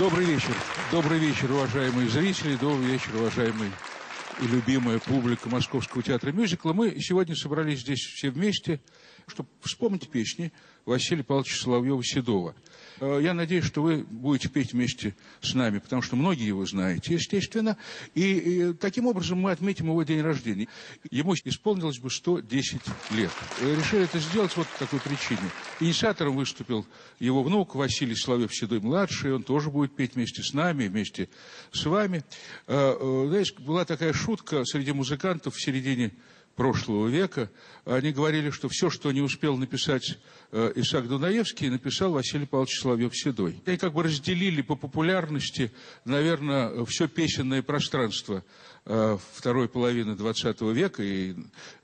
Добрый вечер. Добрый вечер, уважаемые зрители. Добрый вечер, уважаемые и любимая публика Московского театра мюзикла. Мы сегодня собрались здесь все вместе, чтобы вспомнить песни Василия Павловича Соловьева-Седова. Я надеюсь, что вы будете петь вместе с нами, потому что многие его знаете, естественно. И таким образом мы отметим его день рождения. Ему исполнилось бы 110 лет. Решили это сделать вот по такой причине. Инициатором выступил его внук Василий Соловьев-Седой-младший. Он тоже будет петь вместе с нами, вместе с вами. Знаете, была такая шутка среди музыкантов в середине прошлого века. Они говорили, что все, что не успел написать Исаак Дунаевский, написал Василий Павлович Соловьев-Седой. Они как бы разделили по популярности, наверное, все песенное пространство второй половины XX века и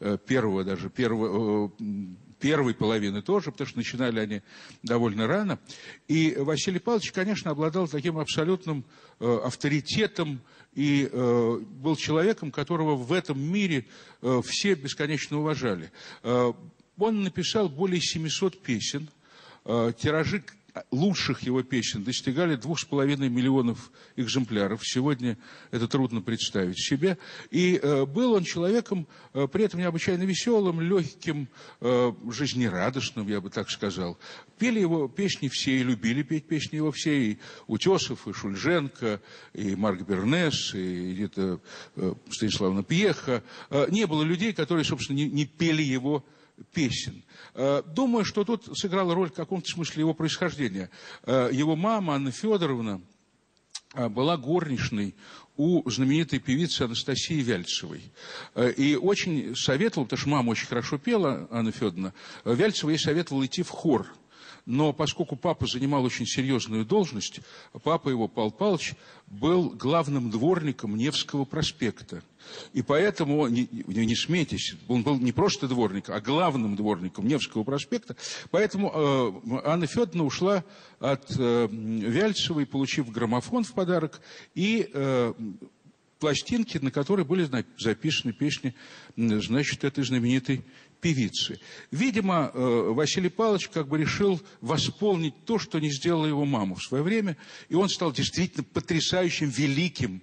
первой половины тоже, потому что начинали они довольно рано. И Василий Павлович, конечно, обладал таким абсолютным авторитетом и был человеком, которого в этом мире все бесконечно уважали. Он написал более 700 песен, тиражи лучших его песен достигали 2,5 миллионов экземпляров. Сегодня это трудно представить себе. И был он человеком, при этом необычайно веселым, легким, жизнерадостным, я бы так сказал. Пели его песни все, и любили петь песни его все, и Утесов, и Шульженко, и Марк Бернес, и где-то Станиславна Пьеха. Не было людей, которые, собственно, не пели его песен. Думаю, что тут сыграла роль в каком-то смысле его происхождения. Его мама, Анна Федоровна, была горничной у знаменитой певицы Анастасии Вяльцевой. И очень советовала, потому что мама очень хорошо пела, Анна Федоровна, Вяльцева ей советовала идти в хор. Но поскольку папа занимал очень серьезную должность, папа его, Павел Павлович, был главным дворником Невского проспекта. И поэтому, не смейтесь, он был не просто дворник, а главным дворником Невского проспекта. Поэтому Анна Федоровна ушла от Вяльцевой, получив граммофон в подарок и пластинки, на которые были записаны песни, значит, этой знаменитой певицы. Видимо, Василий Павлович как бы решил восполнить то, что не сделала его мама в свое время, и он стал действительно потрясающим, великим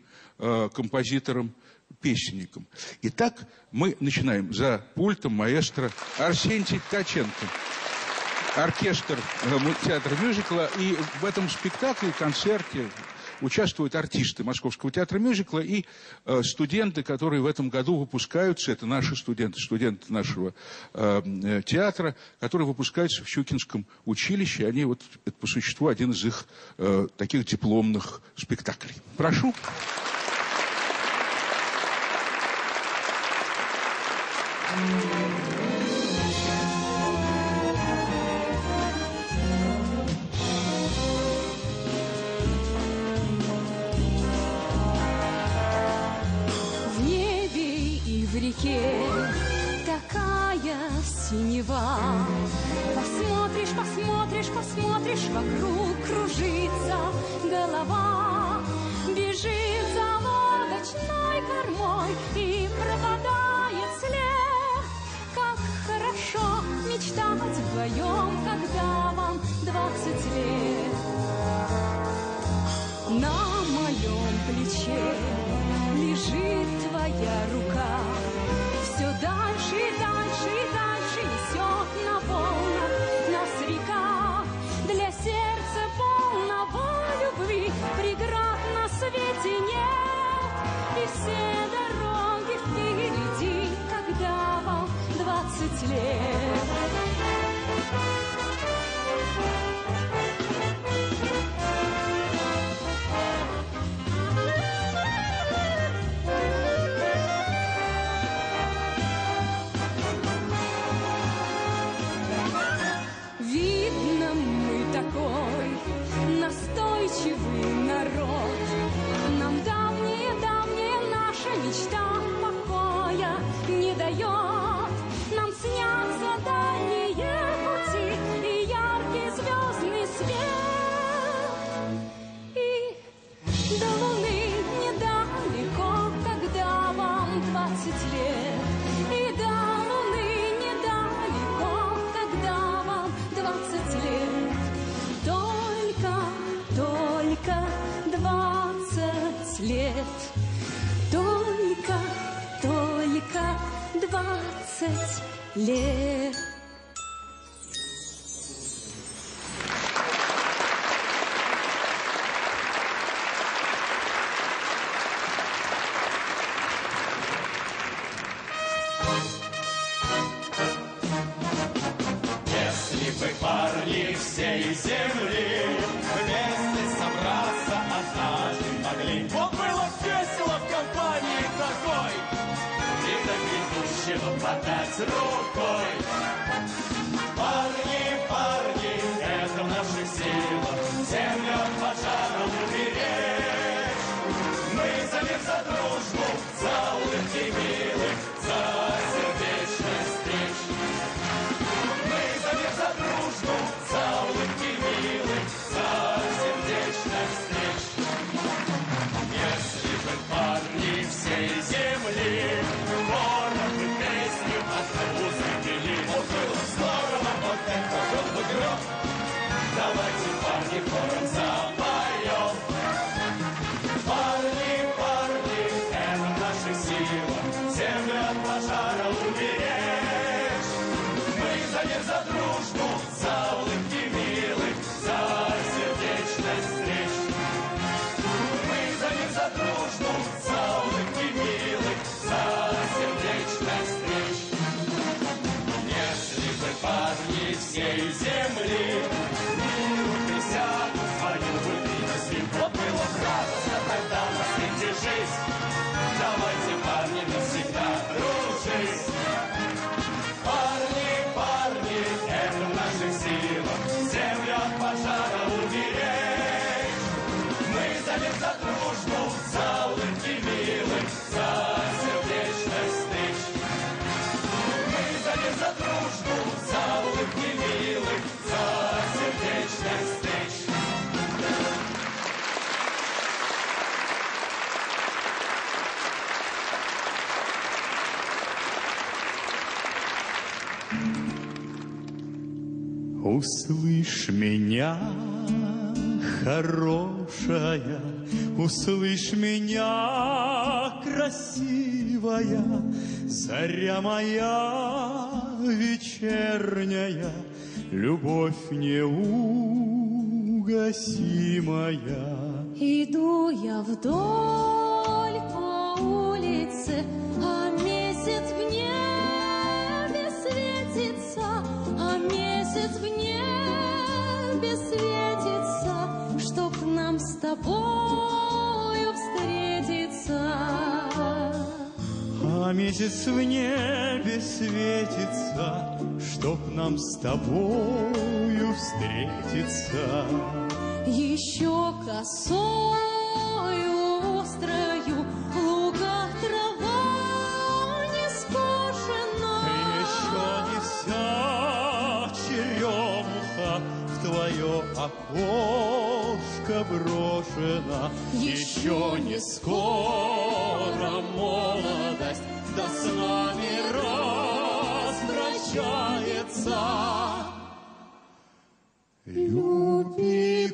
композитором-песенником. Итак, мы начинаем. За пультом маэстро Арсентий Ткаченко. Оркестр театра мюзикла. И в этом спектакле, концерте участвуют артисты Московского театра мюзикла и студенты, которые в этом году выпускаются, это наши студенты, студенты нашего театра, которые выпускаются в Щукинском училище. Они вот, это по существу один из их таких дипломных спектаклей. Прошу. Такая синева. Посмотришь, посмотришь, посмотришь, вокруг кружится голова. Бежит за лодочной кормой и пропадает след. Как хорошо мечтать вдвоем, когда вам 20 лет. На моем плече лежит твоя рука. Все дальше и дальше и дальше несет на волнах нас река. Для сердца полного любви преград на свете нет. И все дороги впереди, когда вам 20 лет. бы парни всей земли вместе собраться однажды могли. Вот было весело в компании такой, и до грядущего подать рукой. Парни, парни, это в наших силах землю от пожара уберечь. Мы за мир, за дружбу, за улыбки милых, за сердечность встреч. Мы за мир, за дружбу, за улыбки милых, за сердечность встреч. Если бы парни всей земли хором и песню одну запели, вот было здорово, вот это был бы гром. Давайте, парни, хором запоем. Парни, парни, это в наших силах землю от пожара уберечь. Мы за мир, за дружбу, за улыбки милых, за сердечность встреч. Мы за мир, за дружбу, за улыбки милых, за сердечность встреч. Если бы парни всей земли миру присягу свою бы принесли, вот было радостно тогда на свете жизнь. Давайте, парни, навсегда дружить. Парни, парни, это в наших силах землю от пожара уберечь. Мы за мир, за дружбу, за улыбки милых, за сердечность встреч. Мы за мир, за дружбу, за улыбки милых, за сердечность встреч. Услышь меня, хорошая, услышь меня, красивая, заря моя вечерняя, любовь неугасимая. Иду я вдоль по улице, а месяц в небе светится, а месяц в небе светится, чтоб нам с тобою встретиться. А месяц в небе светится, чтоб нам с тобою встретиться. Еще косою острою в лугах трава не скошена. Еще не вся черемуха в твое окошко брошена. Еще не скоро молодость да с нами распрощается. Люби,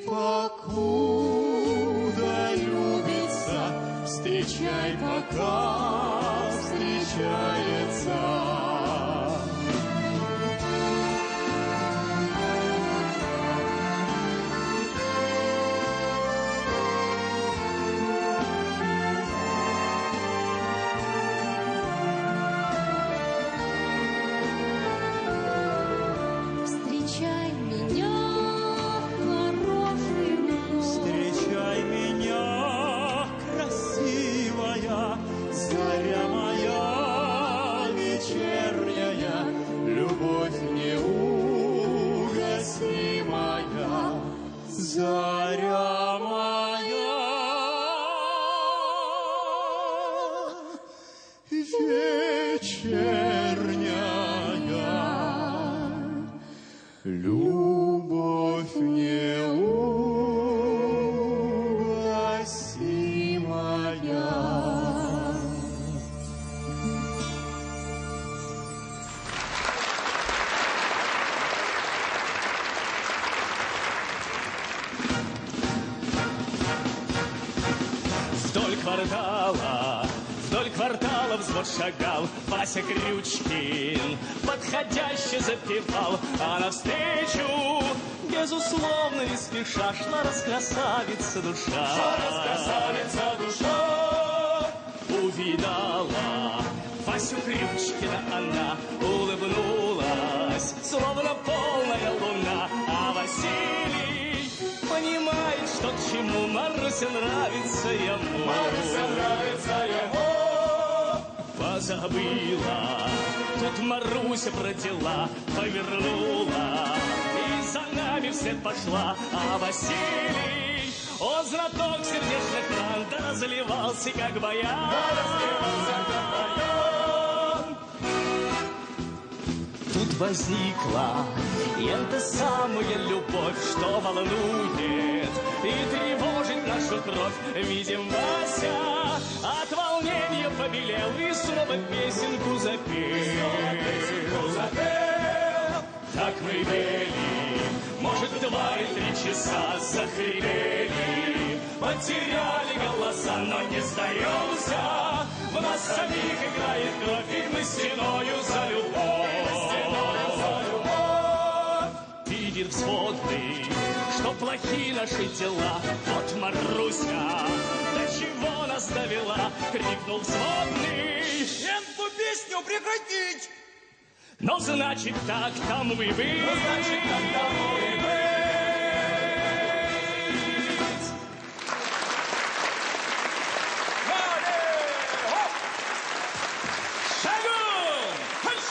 покуда любится, встречай, пока встречается. Встречай меня, хороший мой. Встречай меня, красивая, заря моя вечерняя, любовь неугасимая, заря моя вечерняя, любовь неугасимая. Вдоль квартала взвод шагал Вася Крючкин, подходяще запевал, а навстречу, безусловно, не спеша, шла раскрасавица душа. Шла раскрасавица душа. Увидала Васю Крючкина она, улыбнулась, словно полная луна. почему Маруся нравится ему. Маруся нравится ему. Позабыла, тут Маруся про дела повернула, и за нами вслед пошла, а Василий, он знаток сердечных ран, да разливался, как баян. Тут возникла эта самая любовь, что волнует и тревожит нашу кровь. Видим, Вася от волнения побелел и снова песенку запел. Так мы пели, может, 2 или 3 часа захрипели, потеряли голоса, но не сдаемся. В нас самих играет кровь, и мы стеною за любовь. Видит взводный, что плохи наши дела. Вот Маруся, до чего нас довела, крикнул взводный: эту песню прекратить! Ну, значит, так тому и быть. Ну, значит, так тому и быть. Шагом! Хыщ!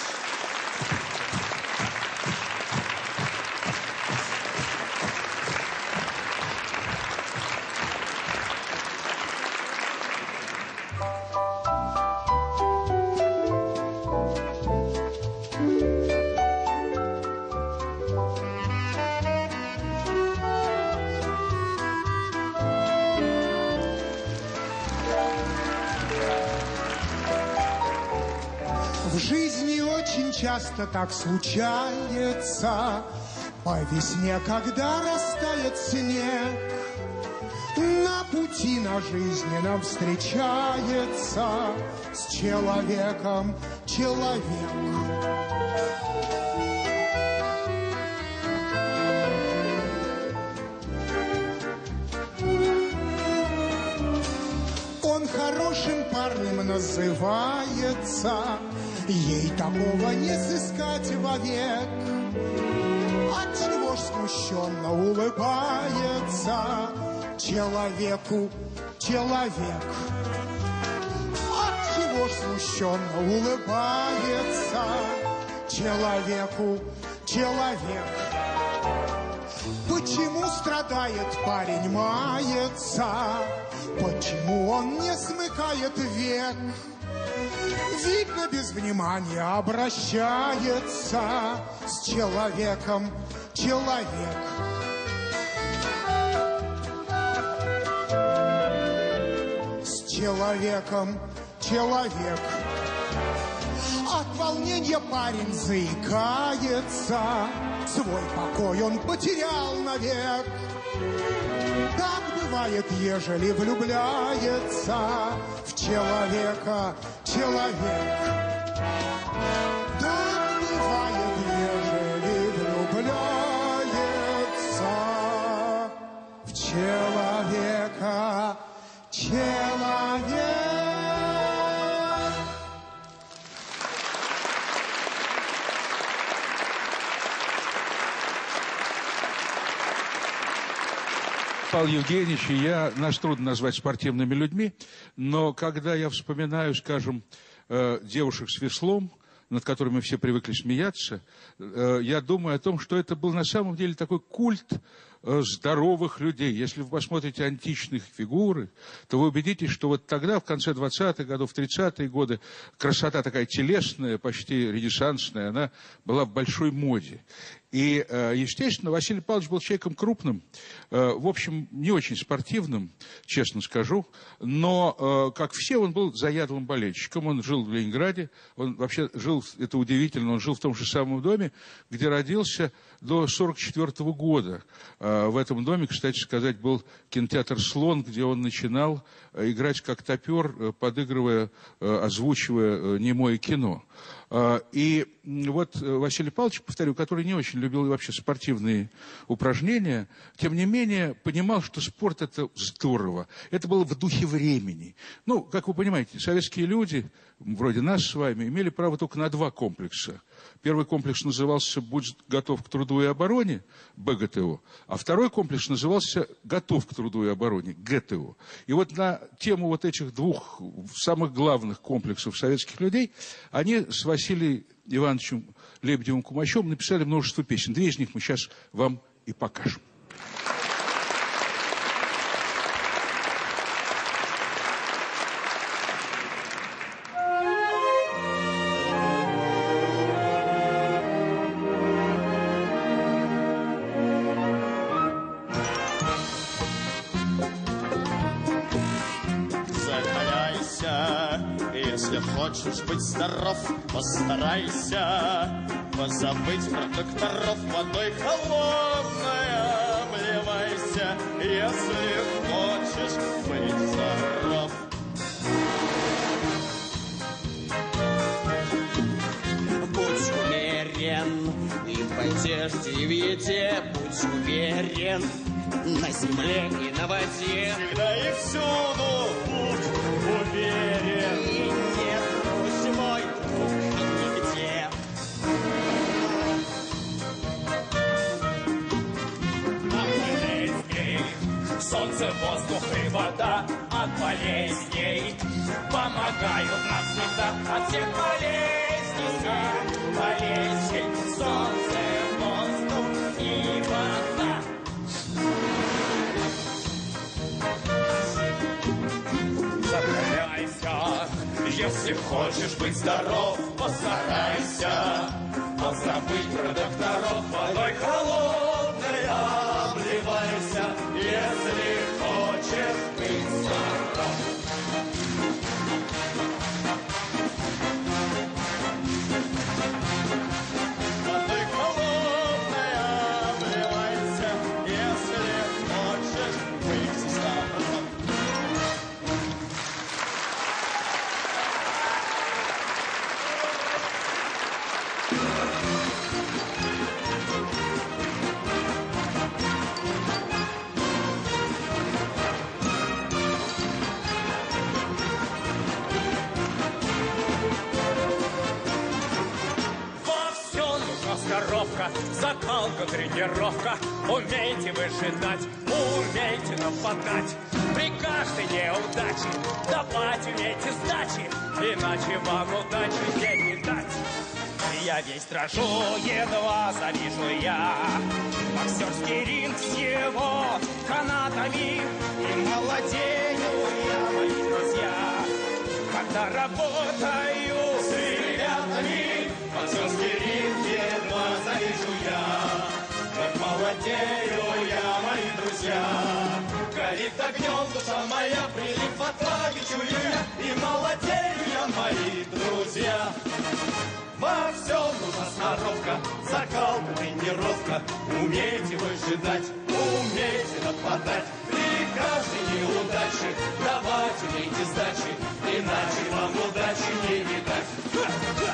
В жизни очень часто так случается, по весне, когда растает снег, на пути на жизненном встречается с человеком человек. Он хорошим парнем называется, ей такого не сыскать вовек. Отчего ж смущенно улыбается человеку человек? Отчего ж смущенно улыбается человеку человек? Почему страдает парень, мается? Почему он не смыкает век? Видно, без внимания обращается с человеком человек. С человеком человек. От волнения парень заикается, свой покой он потерял навек. Так бывает, ежели влюбляется в человека человек. Так бывает, ежели влюбляется в человека человек. Павел Евгеньевич и я, нас трудно назвать спортивными людьми, но когда я вспоминаю, скажем, девушек с веслом, над которыми все привыкли смеяться, я думаю о том, что это был на самом деле такой культ здоровых людей. Если вы посмотрите античные фигуры, то вы убедитесь, что вот тогда, в конце 20-х годов, в 30-е годы, красота такая телесная, почти ренессансная, она была в большой моде. И, естественно, Василий Павлович был человеком крупным, в общем, не очень спортивным, честно скажу, но, как все, он был заядлым болельщиком. Он жил в Ленинграде, он вообще жил, это удивительно, он жил в том же самом доме, где родился до 1944 года. В этом доме, кстати сказать, был кинотеатр «Слон», где он начинал играть как топер, подыгрывая, озвучивая немое кино. И вот Василий Павлович, повторю, который не очень любил вообще спортивные упражнения, тем не менее понимал, что спорт – это здорово. Это было в духе времени. Ну, как вы понимаете, советские люди, вроде нас с вами, имели право только на 2 комплекса. Первый комплекс назывался «Будь готов к труду и обороне» БГТО, а второй комплекс назывался «Готов к труду и обороне» ГТО. И вот на тему вот этих 2 самых главных комплексов советских людей они с Василием Ивановичем Лебедевым-Кумачевым написали множество песен. 2 из них мы сейчас вам и покажем. Если хочешь быть здоров, постарайся позабыть про докторов, водой холодной обливайся. Если хочешь быть здоров. Будь умерен и в одежде, и в еде, будь уверен на земле и на воде. Всегда и всюду будь уверен. И не трусь, мой друг, нигде. От болезней солнце, воздух и вода. От болезней помогают нам всегда. От всех болезней солнце, воздух и вода. Сохраняйся, если хочешь быть здоров, постарайся позабыть про докторов, водой холодной обливайся, если хочешь быть здоров. Водой холодной обливайся, если хочешь быть здоров. Здоровка, закалка, тренировка. Умейте выжидать, умейте нападать. При каждой неудаче давать умейте сдачи, иначе вам удачи не видать. Я весь дрожу, едва завижу я боксерский ринг с его канатами. И молодею я, мои друзья, когда работаю с ребятами. Боксерский ринг едва завижу я, как молодею я, мои друзья. Горит огнем душа моя, прилив отваги чую я, и молодею я, мои друзья. Во всем нужна сноровка, закалка, тренировка. Умейте выжидать, умейте нападать. При каждой неудаче давать умейте сдачи, иначе вам удачи не видать.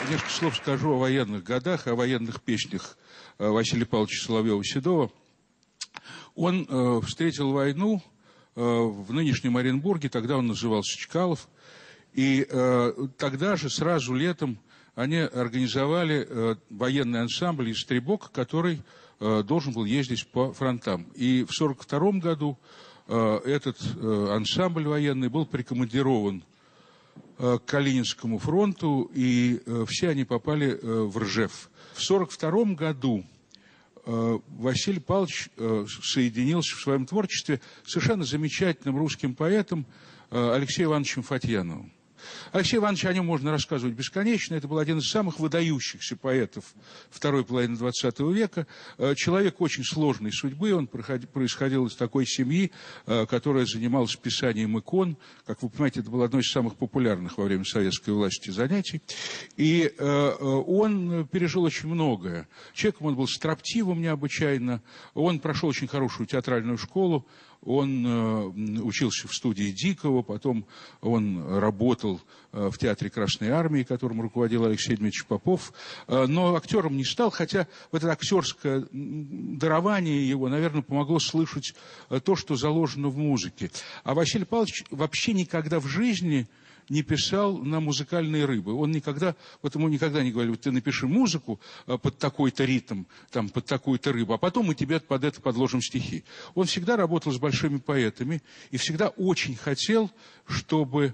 несколько слов скажу о военных годах, о военных песнях Василия Павловича Соловьева-Седова. Он встретил войну в нынешнем Оренбурге, тогда он назывался Чкалов, и тогда же, сразу летом, они организовали военный ансамбль «Истребок», который должен был ездить по фронтам. И в 1942 году этот ансамбль военный был прикомандирован к Калининскому фронту, и все они попали в Ржев. В 1942 году Василий Павлович соединился в своем творчестве с совершенно замечательным русским поэтом Алексеем Ивановичем Фатьяновым. Алексей Иванович, о нем можно рассказывать бесконечно. Это был один из самых выдающихся поэтов второй половины XX века. Человек очень сложной судьбы. Он происходил из такой семьи, которая занималась писанием икон. Как вы понимаете, это было одно из самых популярных во время советской власти занятий. И он пережил очень многое. Человеком он был строптивым необычайно. Он прошел очень хорошую театральную школу. Он учился в студии Дикого, потом он работал в театре Красной Армии, которым руководил Алексей Дмитриевич Попов, но актером не стал, хотя в это актерское дарование его, наверное, помогло слышать то, что заложено в музыке. А Василий Павлович вообще никогда в жизни не писал на музыкальные рыбы. Он никогда, вот ему никогда не говорили, вот ты напиши музыку под такой-то ритм, там, под такую-то рыбу, а потом мы тебе под это подложим стихи. Он всегда работал с большими поэтами и всегда очень хотел, чтобы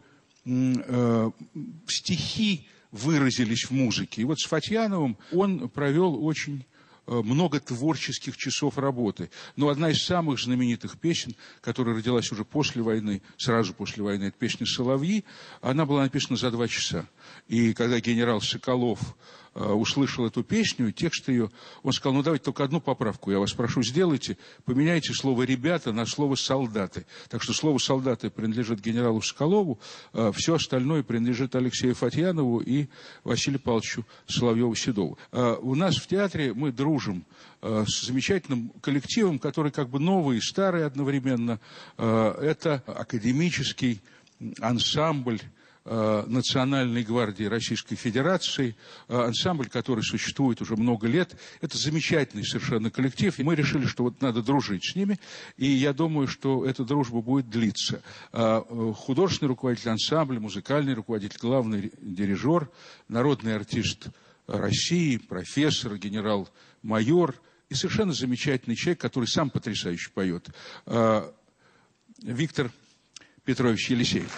стихи выразились в музыке. И вот с Фатьяновым он провел очень много творческих часов работы. Но одна из самых знаменитых песен, которая родилась уже после войны, сразу после войны, это песня «Соловьи», она была написана за 2 часа. И когда генерал Соколов услышал эту песню, текст ее, он сказал, ну давайте только одну поправку, я вас прошу, сделайте, поменяйте слово «ребята» на слово «солдаты». Так что слово «солдаты» принадлежит генералу Соколову, все остальное принадлежит Алексею Фатьянову и Василию Павловичу Соловьеву-Седову. У нас в театре мы дружим с замечательным коллективом, который как бы новый и старый одновременно. Это академический ансамбль Национальной гвардии Российской Федерации, ансамбль, который существует уже много лет. Это замечательный совершенно коллектив. И мы решили, что вот надо дружить с ними, и я думаю, что эта дружба будет длиться. Художественный руководитель ансамбля, музыкальный руководитель, главный дирижер, народный артист России, профессор, генерал-майор и совершенно замечательный человек, который сам потрясающе поет. Виктор Петрович Елисеев.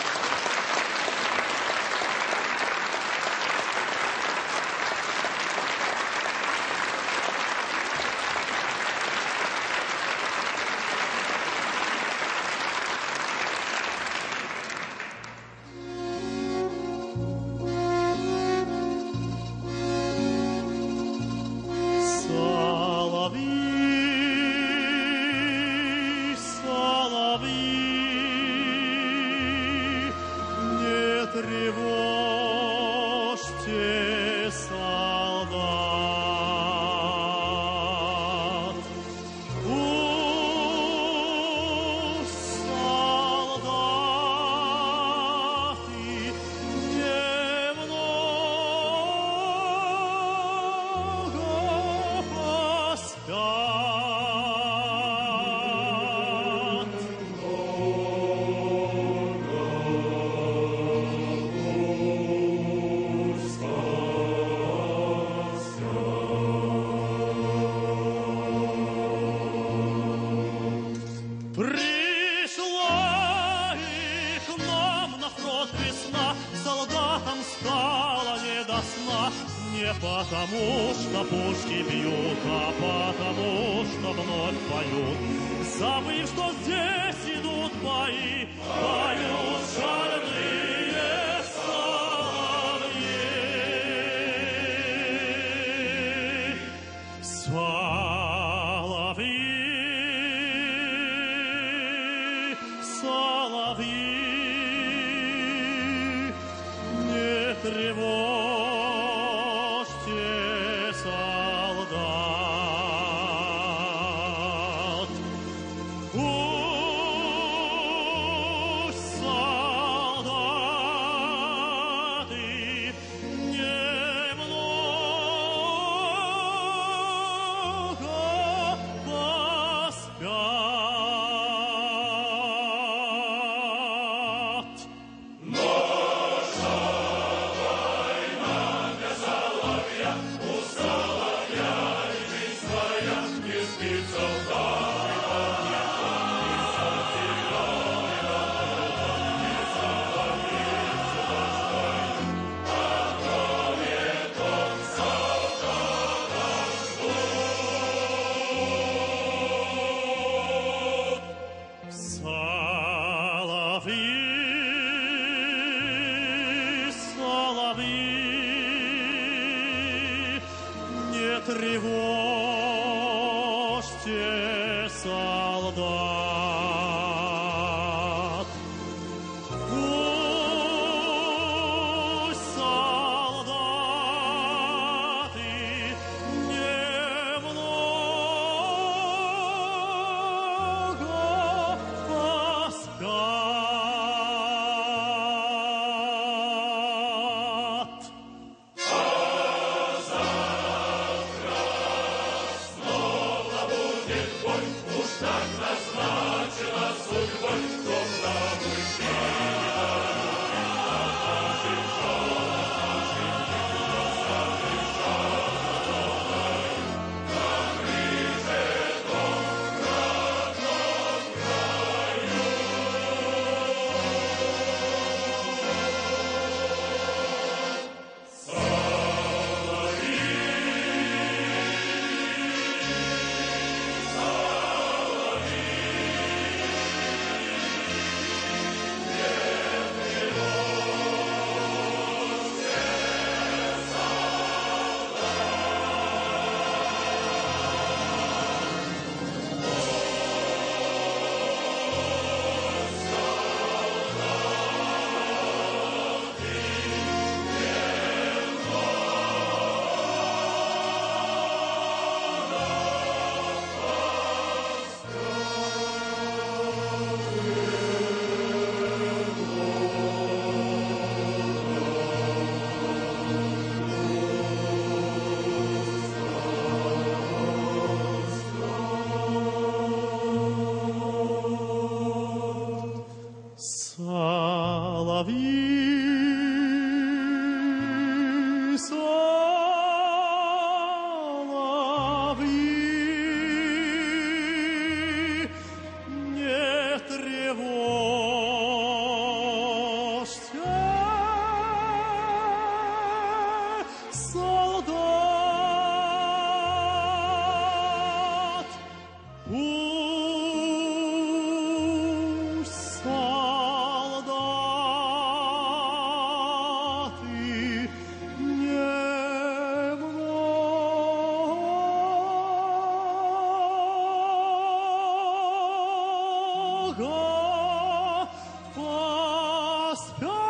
Потому что пушки бьют, а потому что вновь поют. Забыв, что здесь идут бои, поют шальные соловьи. Соловьи, соловьи, не тревожь. Солдат, тревожьте солдат. Пусть солдаты немного поспят. Соловьи, соловьи, не тревожьте солдат. Пусть солдаты немного поспят.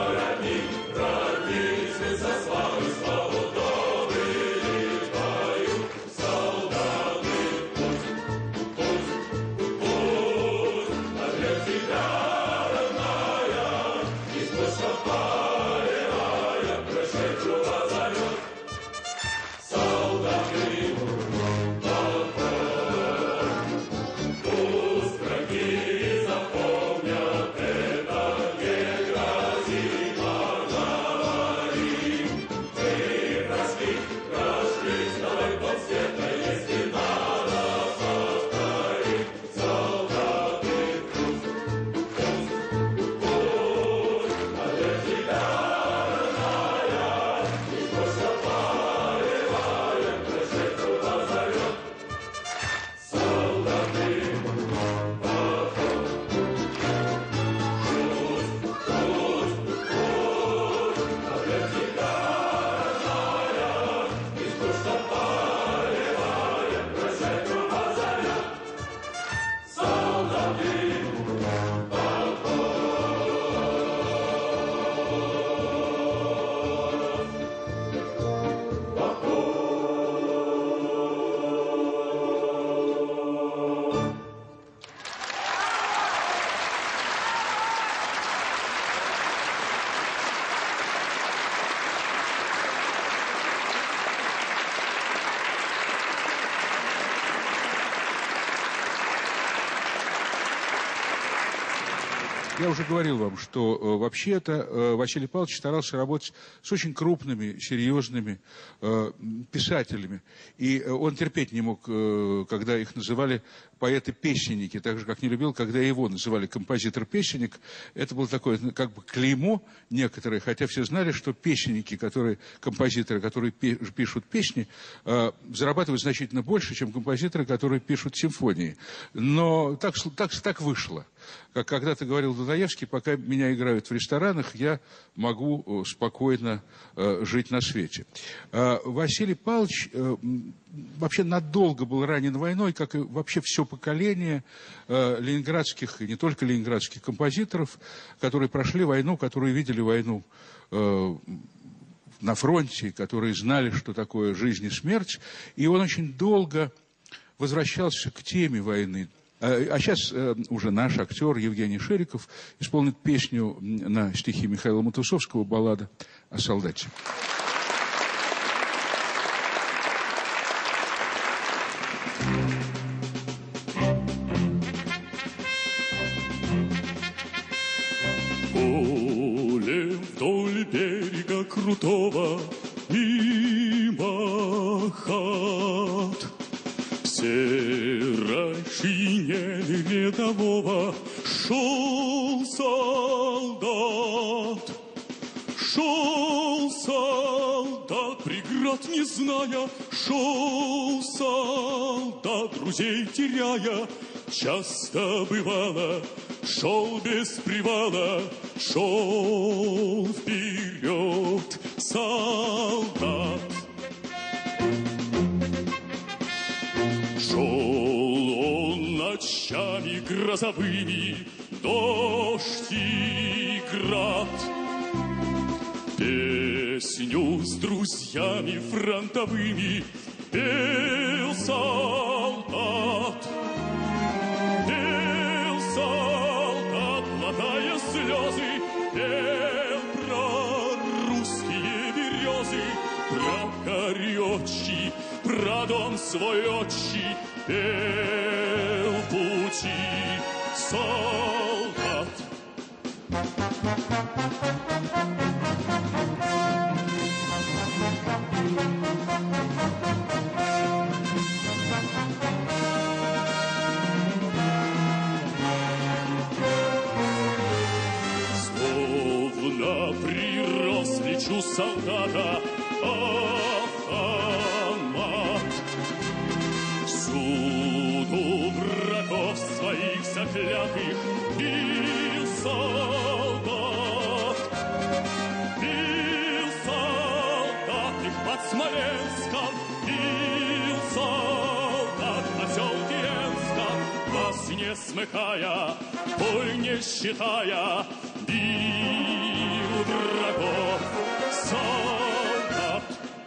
Славу, славу, добрый пою. Я уже говорил вам, что вообще-то Василий Павлович старался работать с очень крупными, серьезными писателями. И он терпеть не мог, когда их называли поэты-песенники, так же, как не любил, когда его называли композитор-песенник. Это было такое, как бы, клеймо некоторые, хотя все знали, что песенники, композиторы, которые пишут песни, зарабатывают значительно больше, чем композиторы, которые пишут симфонии. Но так вышло. Как когда-то говорил Достоевский, пока меня играют в ресторанах, я могу спокойно жить на свете. Василий Павлович вообще надолго был ранен войной, как и вообще все поколение ленинградских, и не только ленинградских композиторов, которые прошли войну, которые видели войну на фронте, которые знали, что такое жизнь и смерть. И он очень долго возвращался к теме войны. А сейчас уже наш актер Евгений Шериков исполнит песню на стихи Михаила Матусовского «Баллада о солдате». Поле вдоль берега крутого, мимо хат. В серой шинели рядового шел солдат. Шел солдат, преград не зная, шел солдат, друзей теряя. Часто бывало, шел без привала, шел вперед солдат. Шел он ночами грозовыми, дождь и град. Песню с друзьями фронтовыми пел солдат. Пел солдат, глотая слезы, пел про русские березы, про корёчи, про дом свой отчий, пел пути солдат. Словно прирос к плечу солдата автомат. Всюду врагов своих заклятых бил солдат. Бил солдат их под Смоленском, бил солдат в поселке Энском, глаз не смыкая, пуль не считая, бил врагов солдат.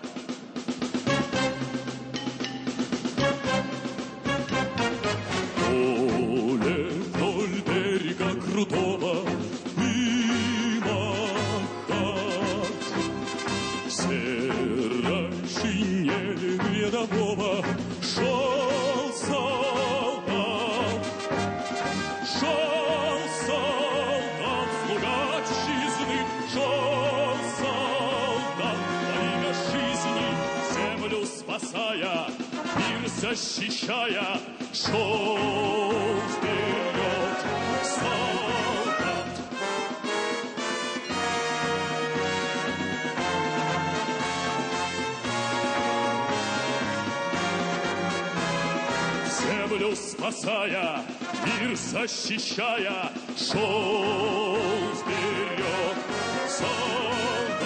Поле вдоль берега крутого, мимо хат. В серой шинели рядового шел солдат. Шел солдат, слуга отчизны, шел солдат во имя жизни, землю спасая, мир защищая, шел вперед солдат. Землю спасая, мир защищая, шел вперед солдат.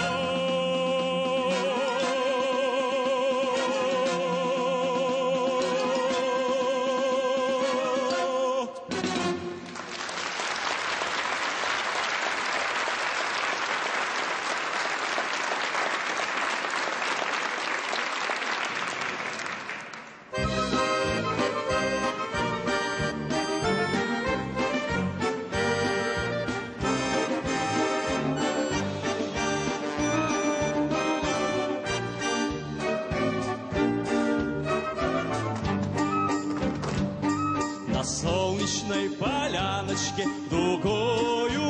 На солнечной поляночке дугою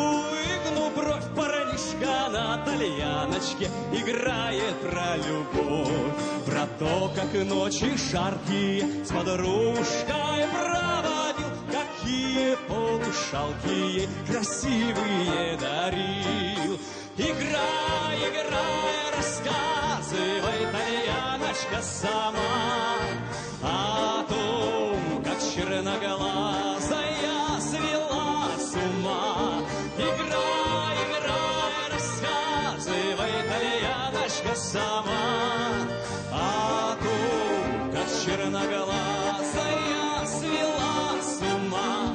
девушка на тальяночке играет про любовь, про то, как ночи жаркие с подружкой проводил, какие полушалки ей красивые дарил. Играй, играй, рассказывай, тальяночка, сама о том, как черноглазая свела с ума. Играй, играй, рассказывай, тальяночка, сама о том, как черноглазая свела с ума.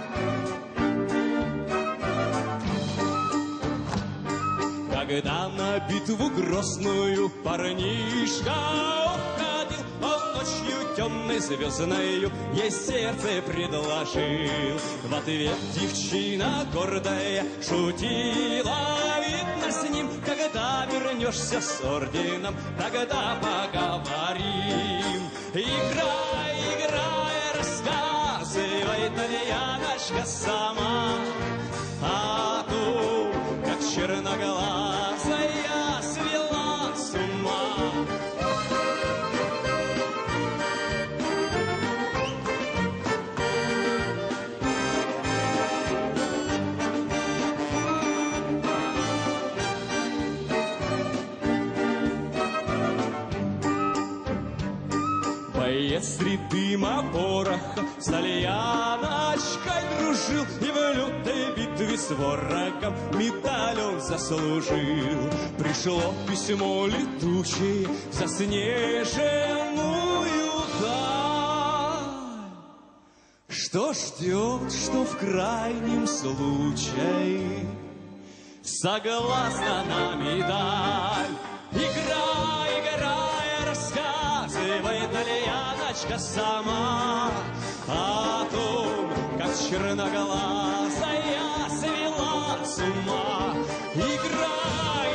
Когда на битву грозную парнишка уходил, он ночью темной звездною ей сердце предложил. В ответ девчина гордая шутила: видно, с ним, когда вернешься с орденом, тогда поговорим. Играй, играй, рассказывай, тальяночка, сама о том, как черноглазая свела с ума. Боец среди дыма пороха с тальяночкой дружил, и в лютой битве с ворогом медаль он заслужил. Пришло письмо летучее в заснеженную даль, что ждет, что в крайнем случае согласна на медаль. Играй, играй, рассказывай, тальяночка, сама о том, как черноглазая свела с ума. Играй,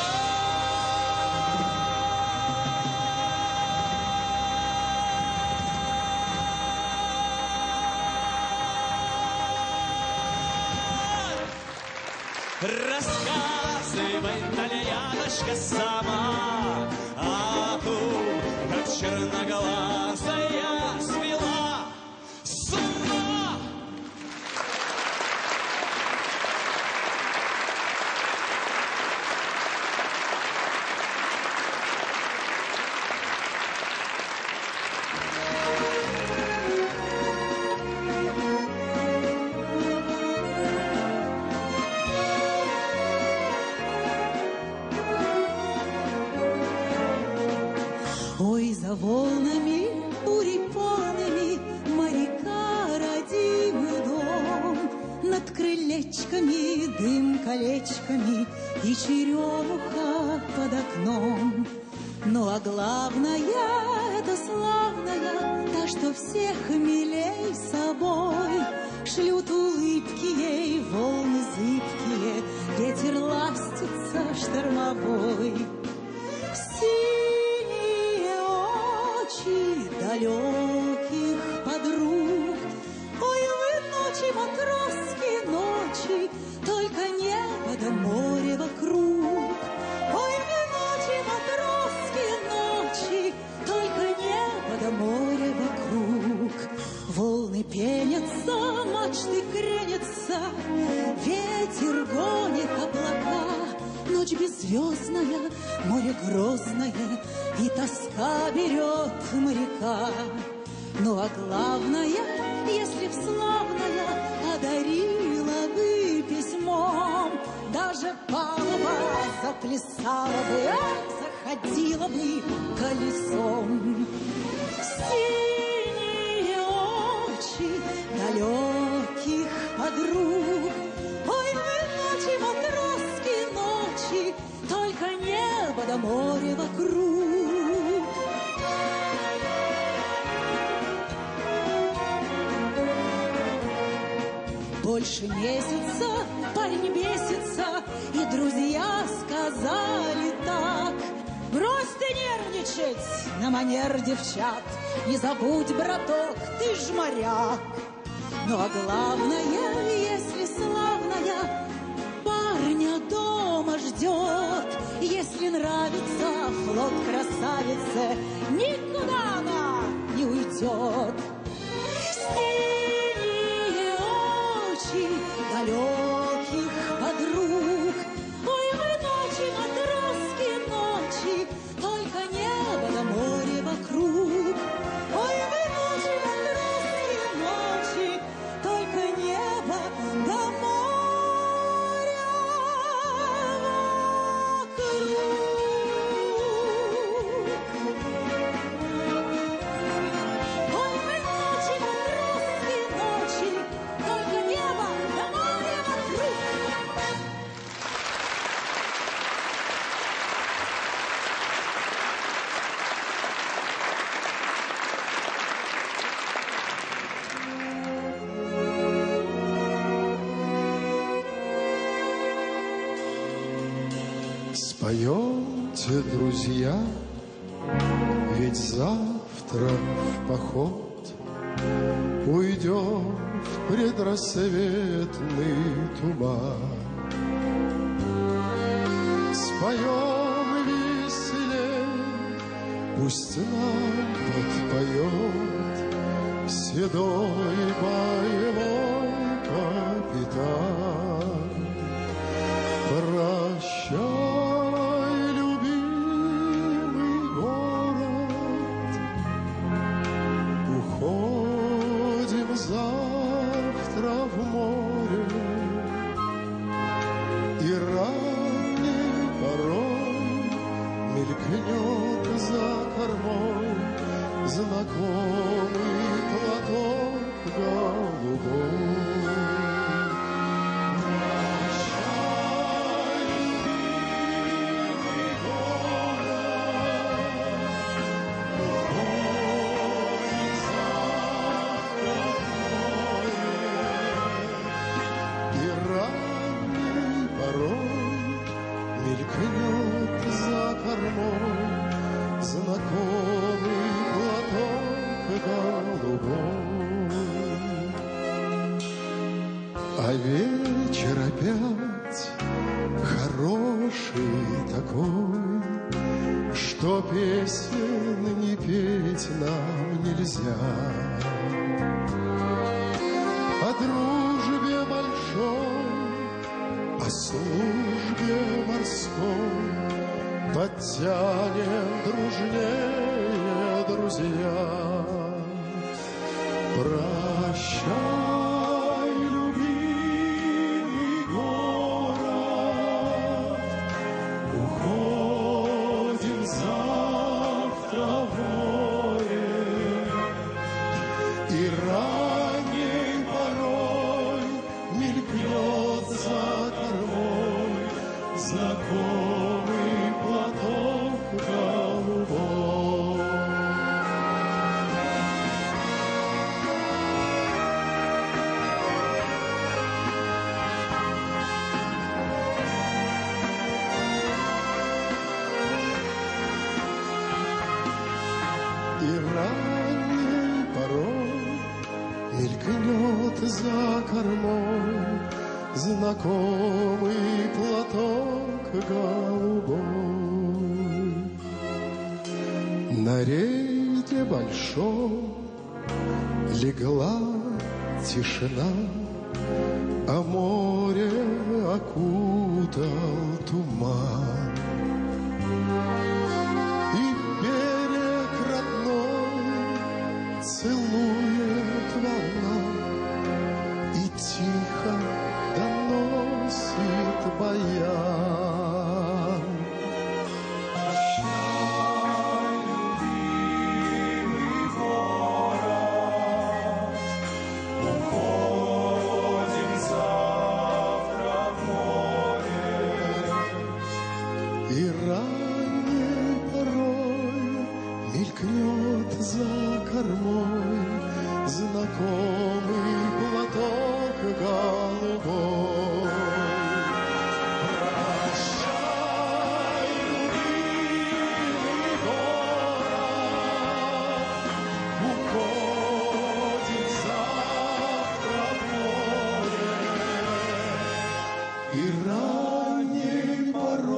играй! Рассказывай, тальяночка, сама о том, как черноглазая свела с ума. Ой, за волнами, бурей полными, моряка родимый дом. Над крылечками дым колечками и черемуха под окном. Ну а главное, это славная, та, что всех милей собой. Шлют улыбки ей волны зыбкие, ветер ластится штормовой. Далеких подруг. Ой, вы ночи, матросские ночи, только небо да море вокруг. Ой, вы ночи, матросские ночи, только небо да море вокруг. Волны пенятся, мачты кренятся, ветер гонит облака. Ночь беззвездная, море грозное, и тоска берет моряка. Ну а главное, если б славная одарила бы письмом, даже палуба заплясала бы, заходила бы колесом. Синие очи далеких подруг. Ой, вы ночи, матросские ночи, только небо да море вокруг. Больше месяца парень бесится, и друзья сказали так: брось ты нервничать на манер девчат, не забудь, браток, ты ж моряк. Ну а главное, если славная, парня дома уйдет. Если нравится флот красавице, никуда она не уйдет. Синие очи далеких подруг. Ой, вы ночи, матросские ночи, только небо да море вокруг. Ой, вы ночи, матросские ночи, только небо да море вокруг. Ой, вы ночи, матросские ночи, только небо да море вокруг. Споемте, друзья, ведь завтра в поход уйдем в предрассветный туман. Споем веселей, пусть нам подпоет седой боевой капитан. Прощай, любимый город, уходим завтра в море, и ранний порой мелькнет за кормой знакомый платок голубой. Мелькнет за кормой знакомый платок голубой. А вечер опять хороший такой, что песен не петь нам нельзя. О дружбе большой, о службе морской подтянем дружнее, друзья. Прощай, любимый город, уходим завтра в море, и ранней порой мелькнет за кормой знакомый платок голубой. И ранней порой мелькнет за кормой знакомый платок голубой. На рейде большом легла тишина, а море окутал туман. И берег родной целует волна, и тихо доносит баян. Прощай, любимый город, уходим завтра в море, и ранней порой мелькнет за кормой знакомый платок голубой. Прощай, любимый город, уходим завтра в море, и ранней порой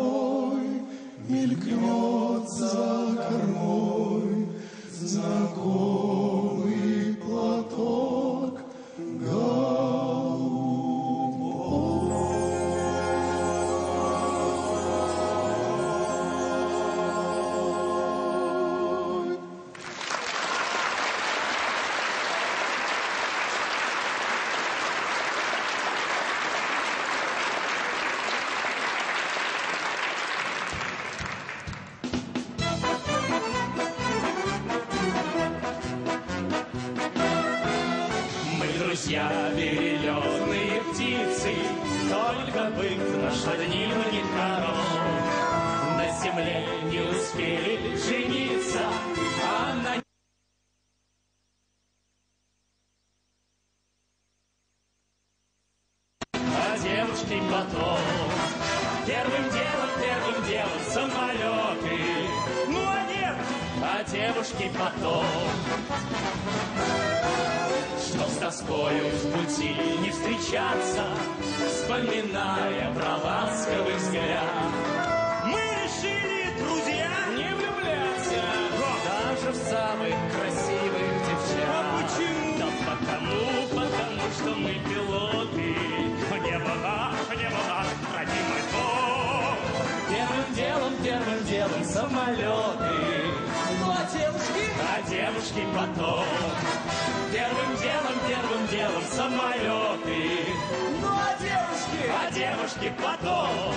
друзья, березные птицы, только бык наш одним не хорош. На земле не успели жениться, а на девушки потом. Первым делом самолеты. Ну а девушки потом. Чтоб с тоскою в пути не встречаться, вспоминая про ласковый взгляд, мы решили, друзья, не влюбляться даже в самых красивых девчат. А почему? Да потому что мы пилоты. Небо наш, родимый дом. Первым делом самолеты. Ну а девушки потом. Первым делом самолеты. Ну а девушки потом.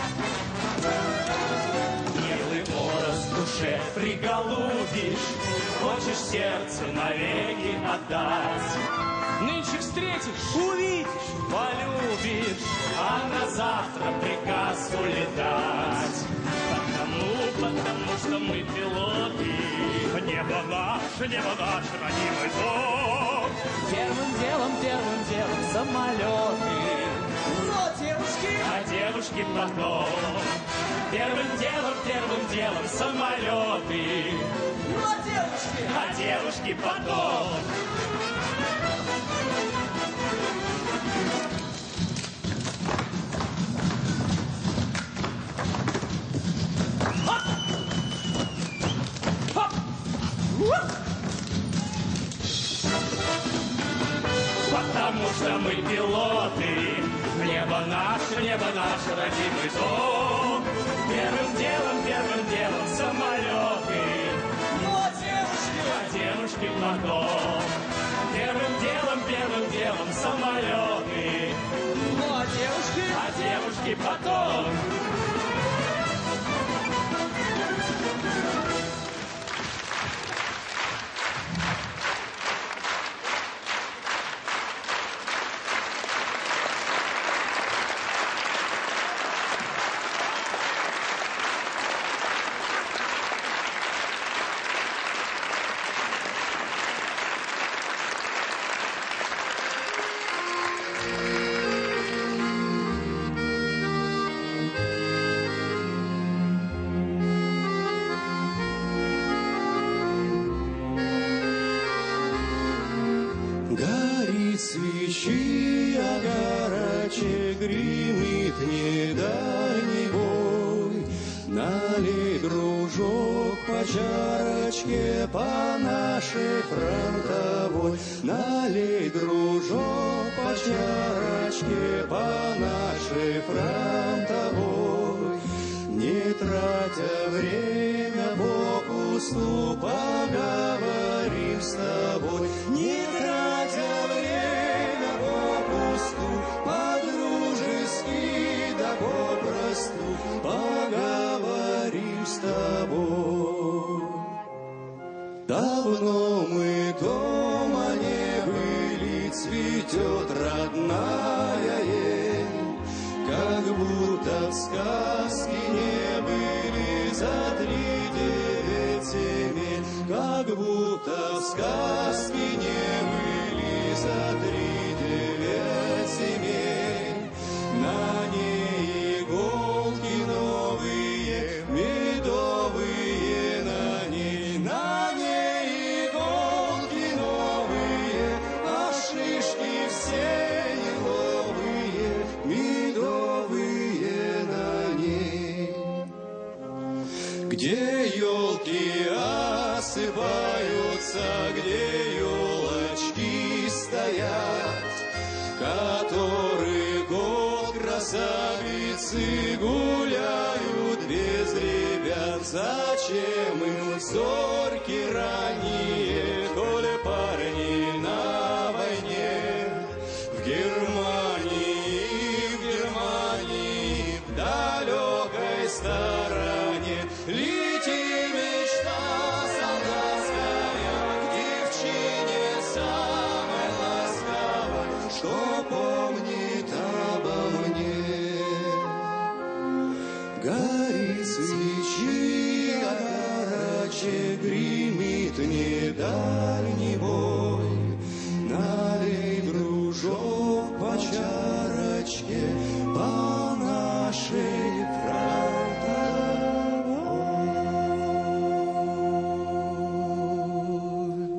Милый образ в душе приголубишь, хочешь сердце навеки отдать. Нынче встретишь, увидишь, полюбишь, а на завтра приказ улетать. Потому что мы пилоты. Небо наше, родимый дом. Первым делом самолеты. Но девушки потом. Первым делом самолеты. Но девушки потом. Потому что мы пилоты. Небо наше, родимый дом. Первым делом самолеты. Но девушки потом. Первым делом самолеты. Ну а девушки потом. Горит свечи, огарочек гремит недальний бой. Налей, дружок, по чарочке по нашей фронтовой. Налей, дружок, по чарочке по нашей фронтовой. Не тратя время попусту, поговорим с тобой. Не тратя время попусту, по-дружески да попросту, поговорим с тобой. Давно мы дома не были, цветет родная ель, как будто в сказке не были за 3-9 земель, как будто в сказке не были за 3-9 земель. На ней иголки новые, медовые на ней иголки новые, а шишки все еловые, медовые на ней. Где елки осыпаются, где елочки стоят, который год красавицы гуляют без ребят. Зачем им зорьки ранние, коли парни на войне? В Германии, в далекой стороне лети мечта солдатская к девчине самой ласковой, гремит не дальний бой. Налей, дружок, по чарочке, по нашей фронтовой.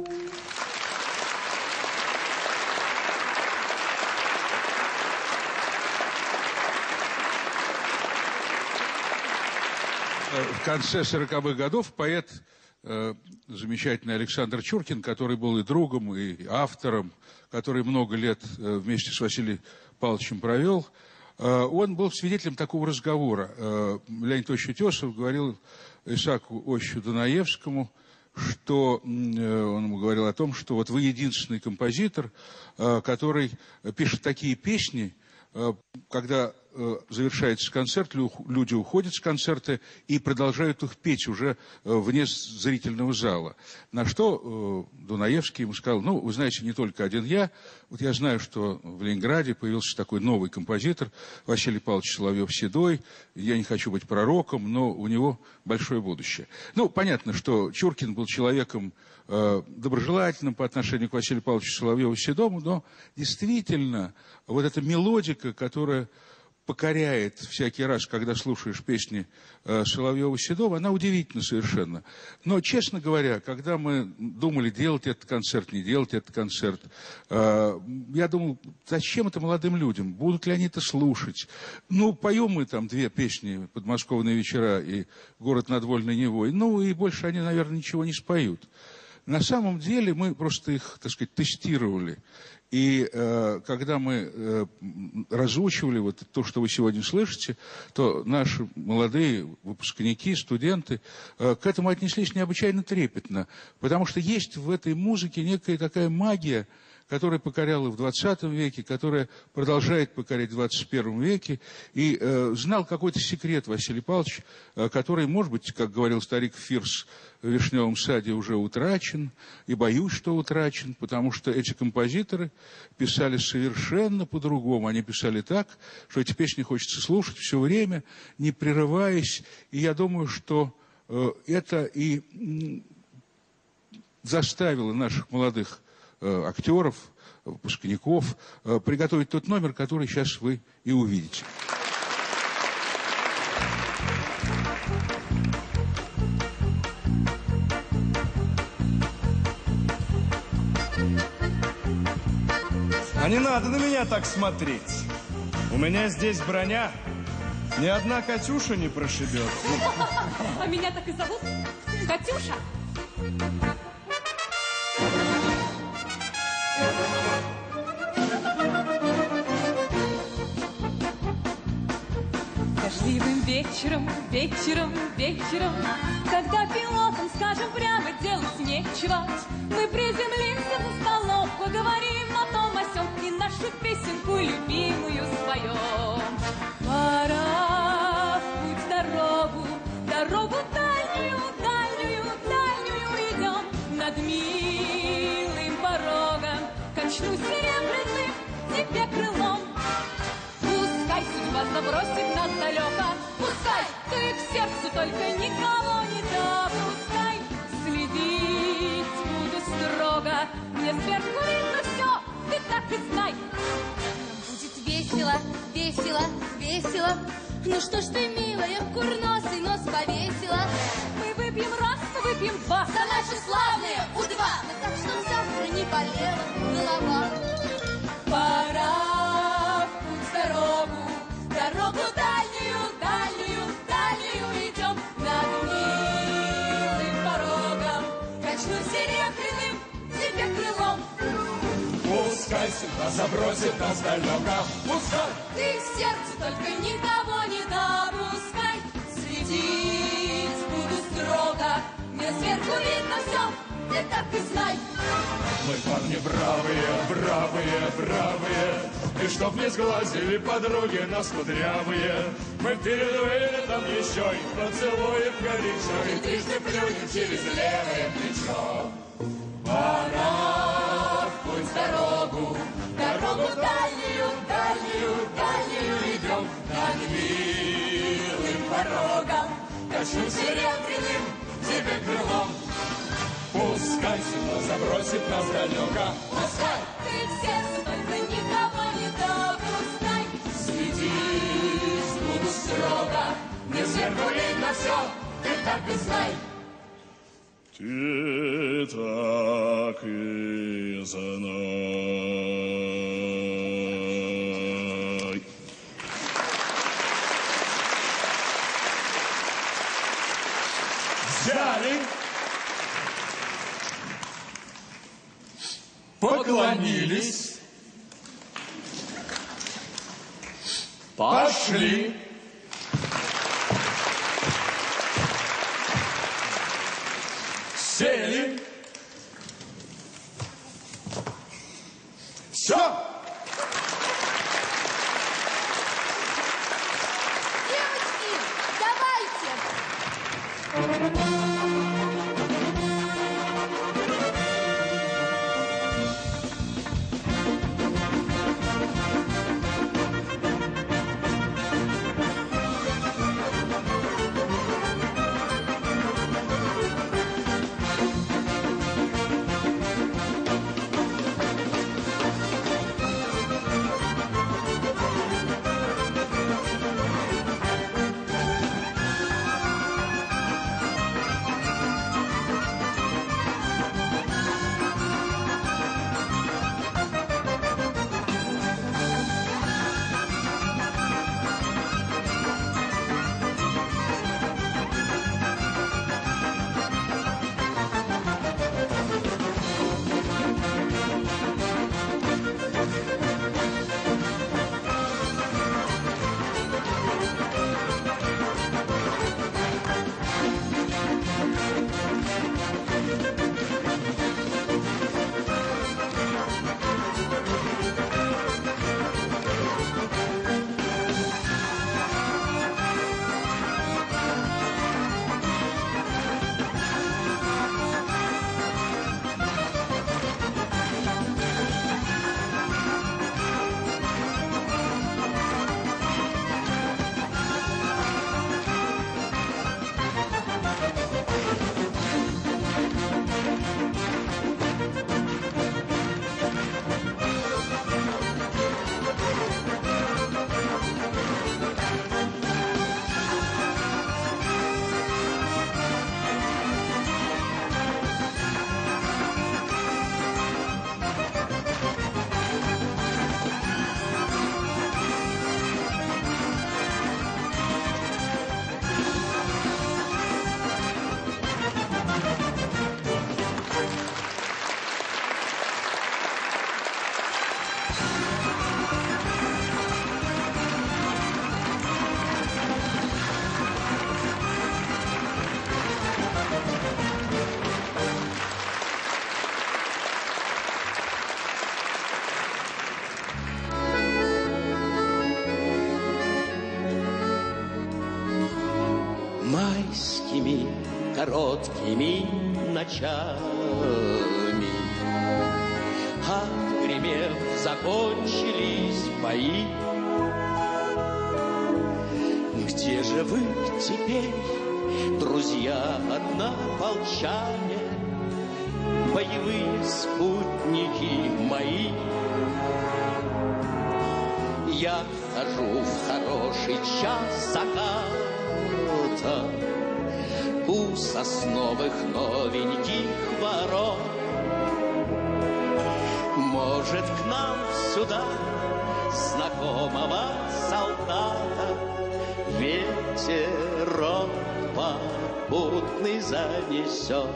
В конце 40-х годов поэт, замечательный Александр Чуркин, который был и другом, и автором, который много лет вместе с Василием Павловичем провел, он был свидетелем такого разговора. Леонид Ильич Утесов говорил Исааку Осичу Дунаевскому, что он ему говорил о том, что вот вы единственный композитор, который пишет такие песни, когда завершается концерт, люди уходят с концерта и продолжают их петь уже вне зрительного зала. На что Дунаевский ему сказал: ну, вы знаете, не только один я. Вот я знаю, что в Ленинграде появился такой новый композитор Василий Павлович Соловьев-Седой. Я не хочу быть пророком, но у него большое будущее. Ну, понятно, что Чуркин был человеком доброжелательным по отношению к Василию Павловичу Соловьеву-Седому, но действительно вот эта мелодика, которая покоряет всякий раз, когда слушаешь песни Соловьева-Седова, она удивительна совершенно. Но, честно говоря, когда мы думали, делать этот концерт, не делать этот концерт, я думал, зачем это молодым людям? Будут ли они это слушать? Ну, поем мы там две песни «Подмосковные вечера» и «Город над Вольной Невой», ну, и больше они, наверное, ничего не споют. На самом деле мы просто их, так сказать, тестировали. И когда мы разучивали вот то, что вы сегодня слышите, то наши молодые выпускники, студенты к этому отнеслись необычайно трепетно. Потому что есть в этой музыке некая такая магия, которая покоряла в 20 веке, которая продолжает покорять в 21 веке. И знал какой-то секрет Василий Павлович, который, может быть, как говорил старик Фирс, в «Вишневом саде» уже утрачен, и боюсь, что утрачен, потому что эти композиторы писали совершенно по-другому. Они писали так, что эти песни хочется слушать все время, не прерываясь. И я думаю, что это и заставило наших молодых актеров, выпускников приготовить тот номер, который сейчас вы и увидите. А не надо на меня так смотреть. У меня здесь броня. Ни одна Катюша не прошибет. А меня так и зовут? Катюша. Дождливым вечером, вечером, вечером, когда пилотам, скажем прямо, делать нечего, мы приземлимся за столом, поговорим о том, о сём и нашу песенку любимую споем. Пора в путь, дорогу, дорогу дальнюю, дальнюю, дальнюю идем. Над милым порогом качну серебряным тебе крылом. Пускай судьба забросит нас далеко, пускай ты к сердцу только никого не допускай. Следить буду строго, мне сверху видно все, ты так и знай. Будет весело, весело, весело. Ну что ж ты, милая, курносый нос повесила? Мы выпьем раз, выпьем два, За наши славные У-2, но так, чтоб завтра не болела голова. Пора в путь, дорогу, дорогу дальнюю, дальнюю, дальнюю идем. Над милым порогом качну серебряным тебе крылом. Пускай судьба забросит нас далеко, пускай Ты к сердцу только никого не допускай. Следить буду строго, мне сверху видно все, ты так и знай. мы парни бравые, бравые, бравые. И чтоб не сглазили подруги нас кудрявые, мы перед вылетом еще и поцелуем горячо и трижды плюнем через левое плечо. Пора в путь, дорогу, дорогу дальнюю, дальнюю, дальнюю идем. Над милым порогом качну серебряным тебе крылом. Спускайся, но забросит нас далеко. Пускай ты всех, только никого не допускай. Следить буду строго, не сверху видно все, ты так и знай. Ты так и знай. Взяли, поклонились, пошли. Сели. Все. Девочки, давайте! Майскими короткими ночами, отгремев, закончились бои. Где же вы теперь, друзья однополчане, боевые спутники мои? Я хожу в хороший час заката у сосновых новеньких ворот. Может, к нам сюда знакомого солдата ветерок попутный занесет.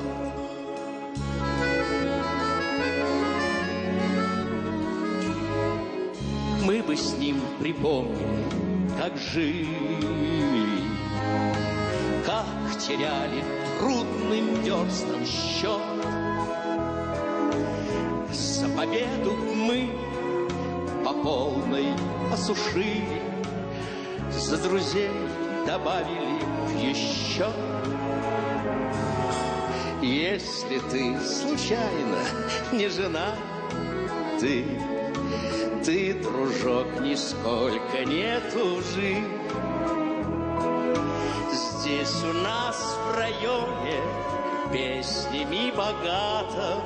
Мы бы с ним припомнили, как жили, как теряли трудным дерзким счет. За победу мы по полной осушили, за друзей добавили еще. Если ты случайно не жена, ты, дружок, нисколько не тужи. Здесь у нас в районе песнями богата.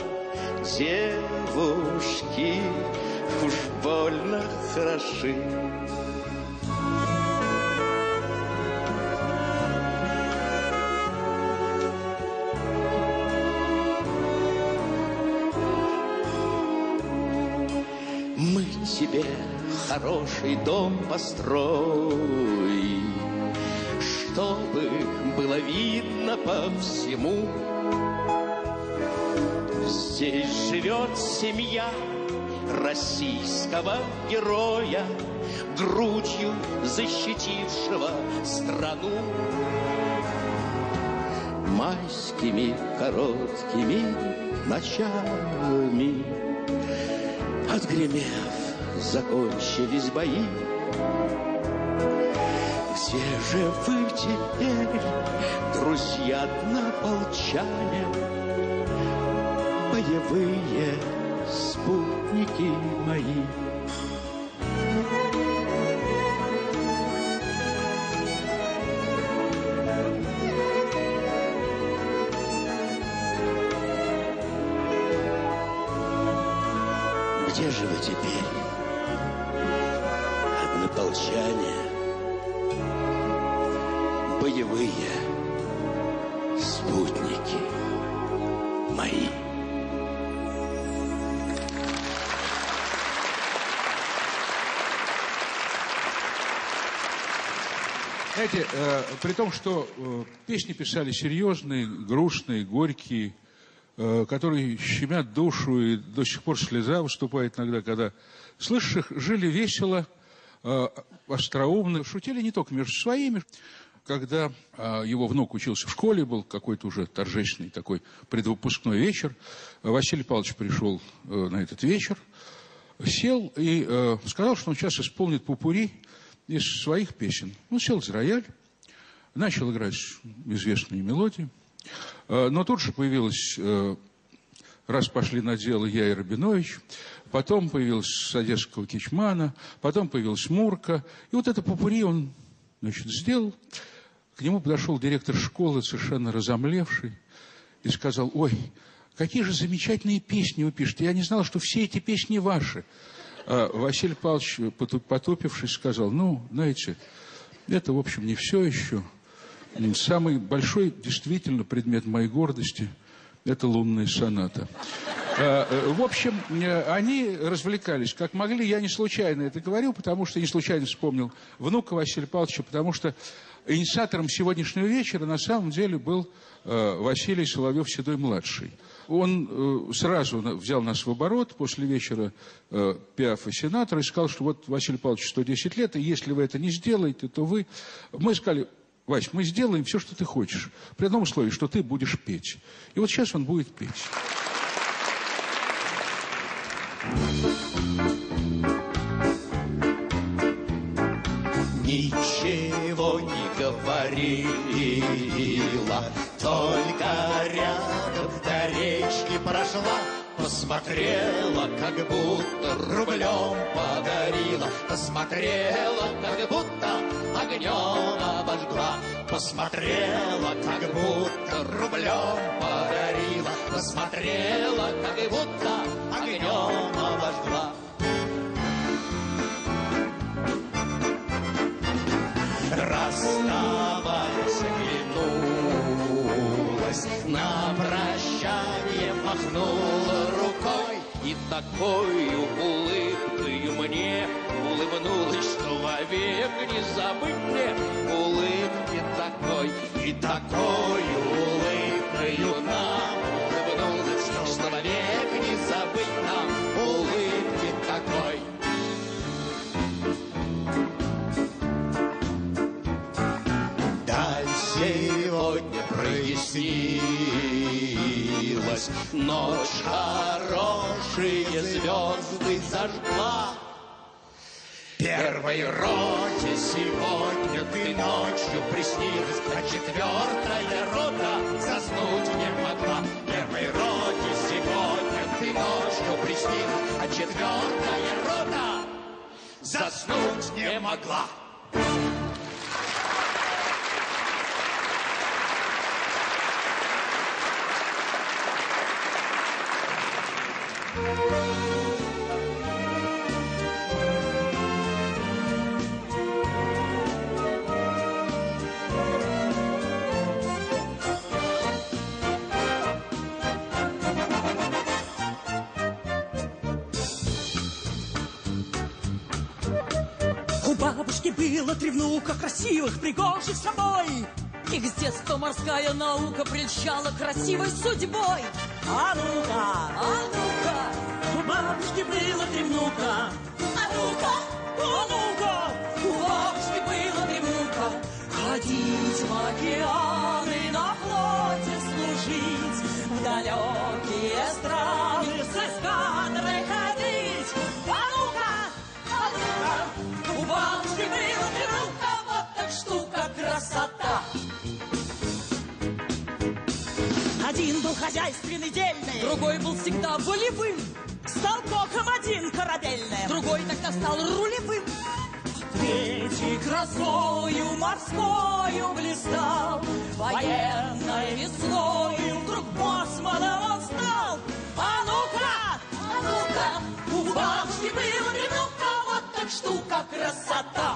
Девушки уж больно хороши. Мы тебе хороший дом построим, чтобы было видно по всему. Здесь живет семья российского героя, грудью защитившего страну. Майскими короткими ночами, отгремев, закончились бои. Где же вы теперь, друзья однополчане, боевые спутники мои? Где же вы теперь, однополчане, боевые спутники мои? Знаете, при том, что песни писали серьезные, грустные, горькие, которые щемят душу, и до сих пор слеза выступает иногда, когда слышишь их, жили весело, остроумно, шутили не только между своими. Когда его внук учился в школе, был какой-то уже торжественный такой предвыпускной вечер, Василий Павлович пришел на этот вечер, сел и сказал, что он сейчас исполнит попурри из своих песен. Он сел за рояль, начал играть известные мелодии, но тут же появилась «Раз пошли на дело» я и Рабинович, потом появилась с одесского Кичмана, потом появилась Мурка, и вот это попурри он, значит, сделал. К нему подошел директор школы, совершенно разомлевший, и сказал: «Ой, какие же замечательные песни вы пишете, я не знал, что все эти песни ваши». Василий Павлович, потупившись, сказал: «Ну, знаете, это, в общем, не все еще. Самый большой, действительно, предмет моей гордости – это лунная соната». В общем, они развлекались как могли. Я не случайно это говорю, потому что не случайно вспомнил внука Василия Павловича, потому что инициатором сегодняшнего вечера на самом деле был Василий Соловьев-Седой-младший. Он сразу взял нас в оборот после вечера Пиафа сенатора и сказал, что вот Василий Павлович 110 лет, и если вы это не сделаете, то вы... Мы сказали: «Вась, мы сделаем все, что ты хочешь, при одном условии, что ты будешь петь». И вот сейчас он будет петь. Ничего не говорила, только рядом до речки прошла. Посмотрела, как будто рублем подарила. Посмотрела, как будто огнем обожгла. Посмотрела, как будто рублем подарила. Посмотрела, как будто огнем обожгла. Расставаясь, оглянулась, на прощание махнула рукой, и такой улыбкой мне улыбнулась, что вовек не забыть мне улыбки такой. И такой улыбкой нам улыбнулась, что вовек не забыть нам улыбки такой. Сегодня прояснилась, ночь хорошие звезды зажгла. Первой роте сегодня ты ночью приснилась, а четвертая рота заснуть не могла. Первой роте сегодня ты ночью приснилась, а четвертая рота заснуть не могла. У бабушки было 3 внука, красивых, пригожих собой. Их с детства морская наука прельщала красивой судьбой. А ну-ка, А ну-ка, у бабушки было 3 внука. а ну-ка, А ну-ка, у бабушки было 3 внука. Ходить в океаны, на флоте служить, в далекие страны с эскадрой ходить. А ну-ка, у бабушки было 3 внука, вот так штука красота. один был хозяйственный, дельный, Другой был всегда волевым, стал коком один корабельным. другой тогда стал рулевым. Третий красою морскою блистал, военной весною вдруг боссманом он стал. А ну-ка, у бабушки было 3 внука, вот так штука красота.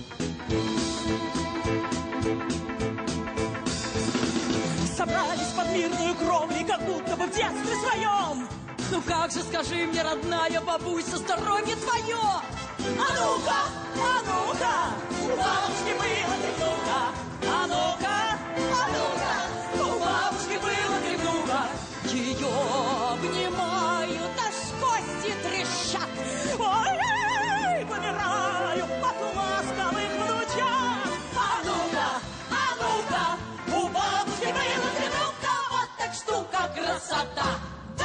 Собрались под мирную кровлю, как будто бы в детстве своем. Ну как же, скажи мне, родная бабуся, здоровье твое? А ну-ка, у бабушки было 3 внука. А ну-ка, у бабушки было 3 внука. Ее обнимают, аж кости трещат. Ой, помираю от ласковых внучат. А ну-ка, у бабушки было 3 внука, вот так штука красота.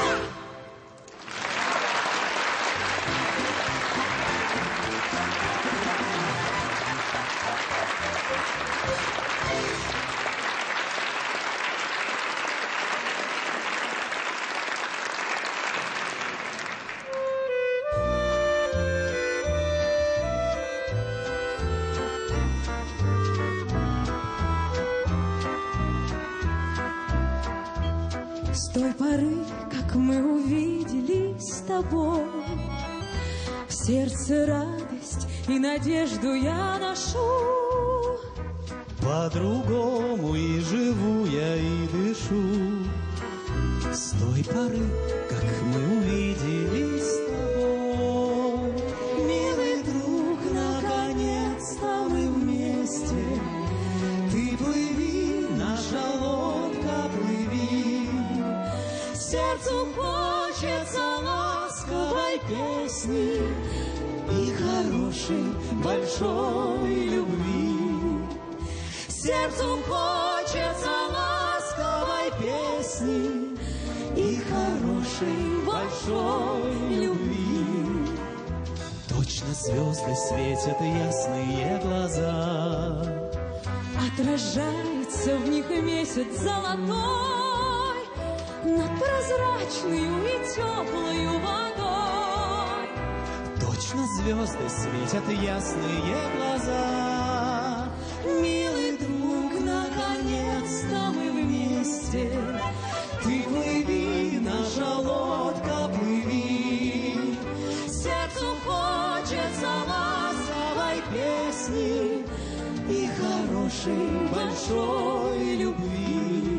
С той поры, как мы увиделись с тобой, в сердце радость и надежду я ношу. По-другому и живу я, и дышу. С той поры, как мы увиделись с тобой, милый друг, наконец-то мы вместе. Ты плыви, наша лодка, плыви. Сердцу хочется ласковой песни и хорошей большой любви. Сердцу хочется ласковой песни и хорошей большой любви. Точно звезды светят ясные глаза, Отражается в них месяц золотой над прозрачную и теплую водой. точно звезды светят ясные глаза. Милый друг, наконец-то мы вместе. Ты плыви, наша лодка, плыви. Сердцу хочется ласковой песни и хорошей большой любви.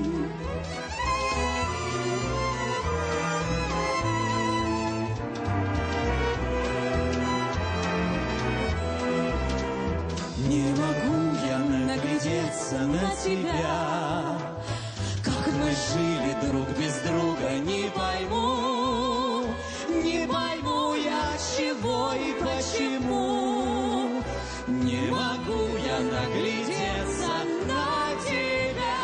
Не могу я наглядеться на тебя, как мы жили друг без друга, не пойму, не пойму я, чего и почему. Не могу я наглядеться на тебя.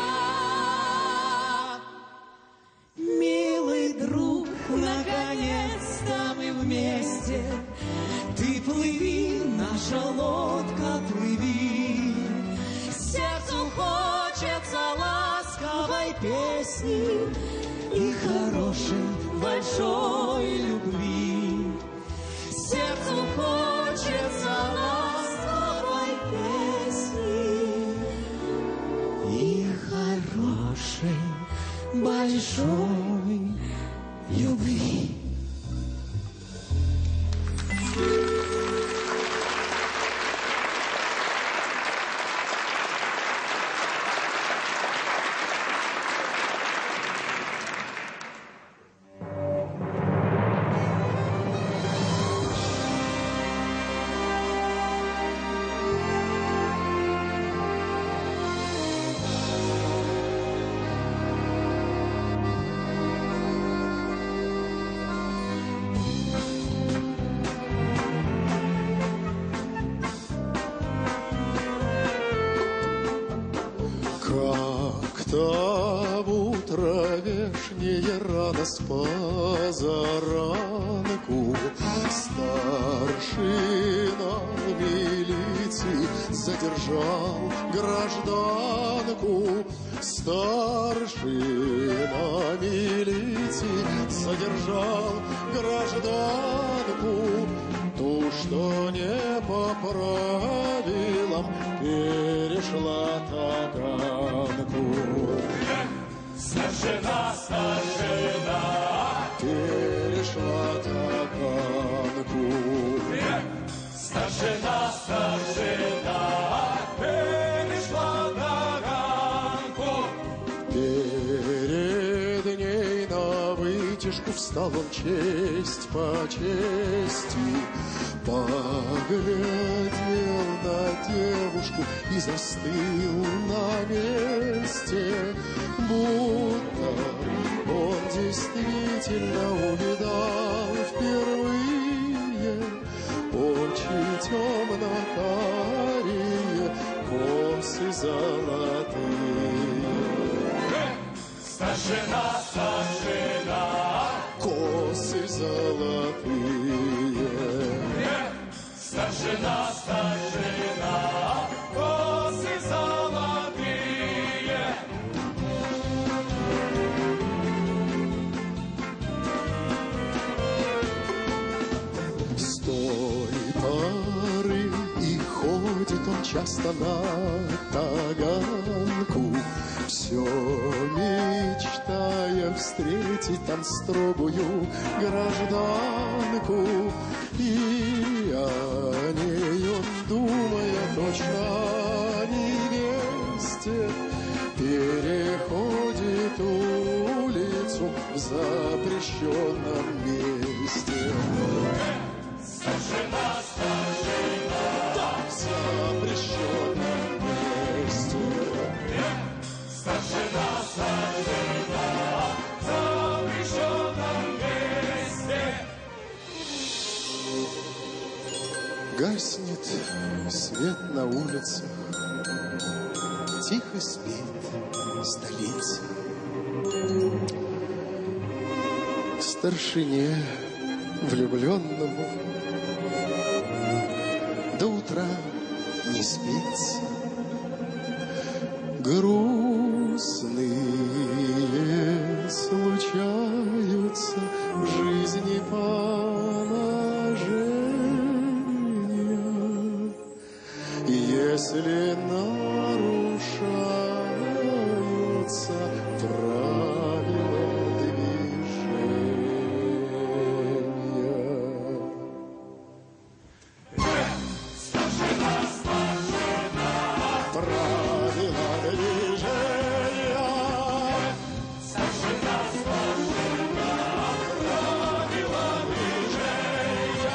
Милый друг, наконец-то мы вместе. Ты плыви, наша лодка, плыви. Сердцу хочется ласковой песни и хорошей большой любви. Сердцу хочется ласковой песни и хорошей большой любви. Вечерняя рано с позаранку старшина милиции задержал гражданку. Старшина милиции задержал гражданку, ту, что не по правилам перешла таганку. Старшина, старшина, перешла таганку. Старшина, старшина, перешла таганку. Перед ней на вытяжку встал он честь по чести, поглядел на девушку и застыл на месте, будто он действительно увидал впервые очи темно-карие, косы золотые. Старшина, старшина, косы золотые. Старшина, старшина, косы золотые. С той поры и ходит он часто на таганку, все мечтая встретить там строгую гражданку. И о ней он, думая точно о невесте, переходит улицу в запрещенном месте. Старшина, старшина, в запрещенном месте. Старшина, старшина, в запрещенном месте. Гаснет свет на улицах, тихо спит столица. Старшине влюбленному до утра не спится. Грустные случаются в жизни положения, если нарушаются правила движения. Старшина, старшина, Правила движения. старшина, старшина, правила движения.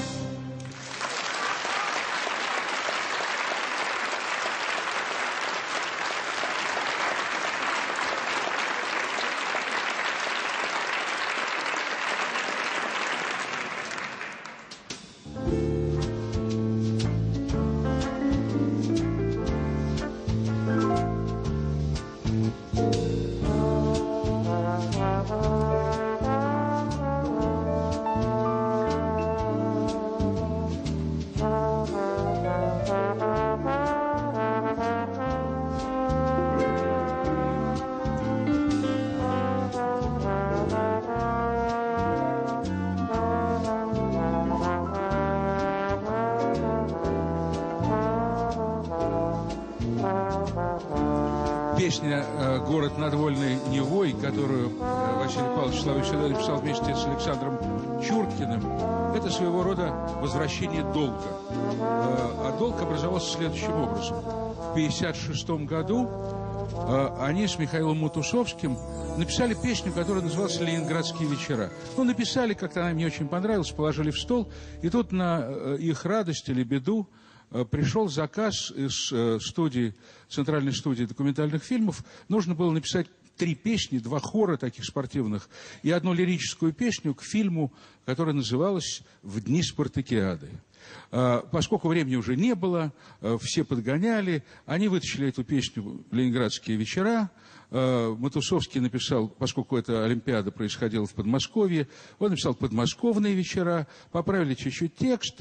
Песня «Город над Вольной Невой», которую Василий Павлович Соловей написал вместе с Александром Чуркиным, это своего рода возвращение долга. А долг образовался следующим образом. В 1956 году они с Михаилом Мутусовским написали песню, которая называлась «Ленинградские вечера». Ну, написали, как-то она мне очень понравилась, положили в стол, и тут на их радость или беду пришел заказ из Центральной студии документальных фильмов. Нужно было написать 3 песни, 2 хора таких спортивных и 1 лирическую песню к фильму, который называлась «В дни спартакиады». Поскольку времени уже не было, все подгоняли, они вытащили эту песню «Ленинградские вечера». Матусовский написал, поскольку эта Олимпиада происходила в Подмосковье, он написал «Подмосковные вечера», поправили чуть-чуть текст,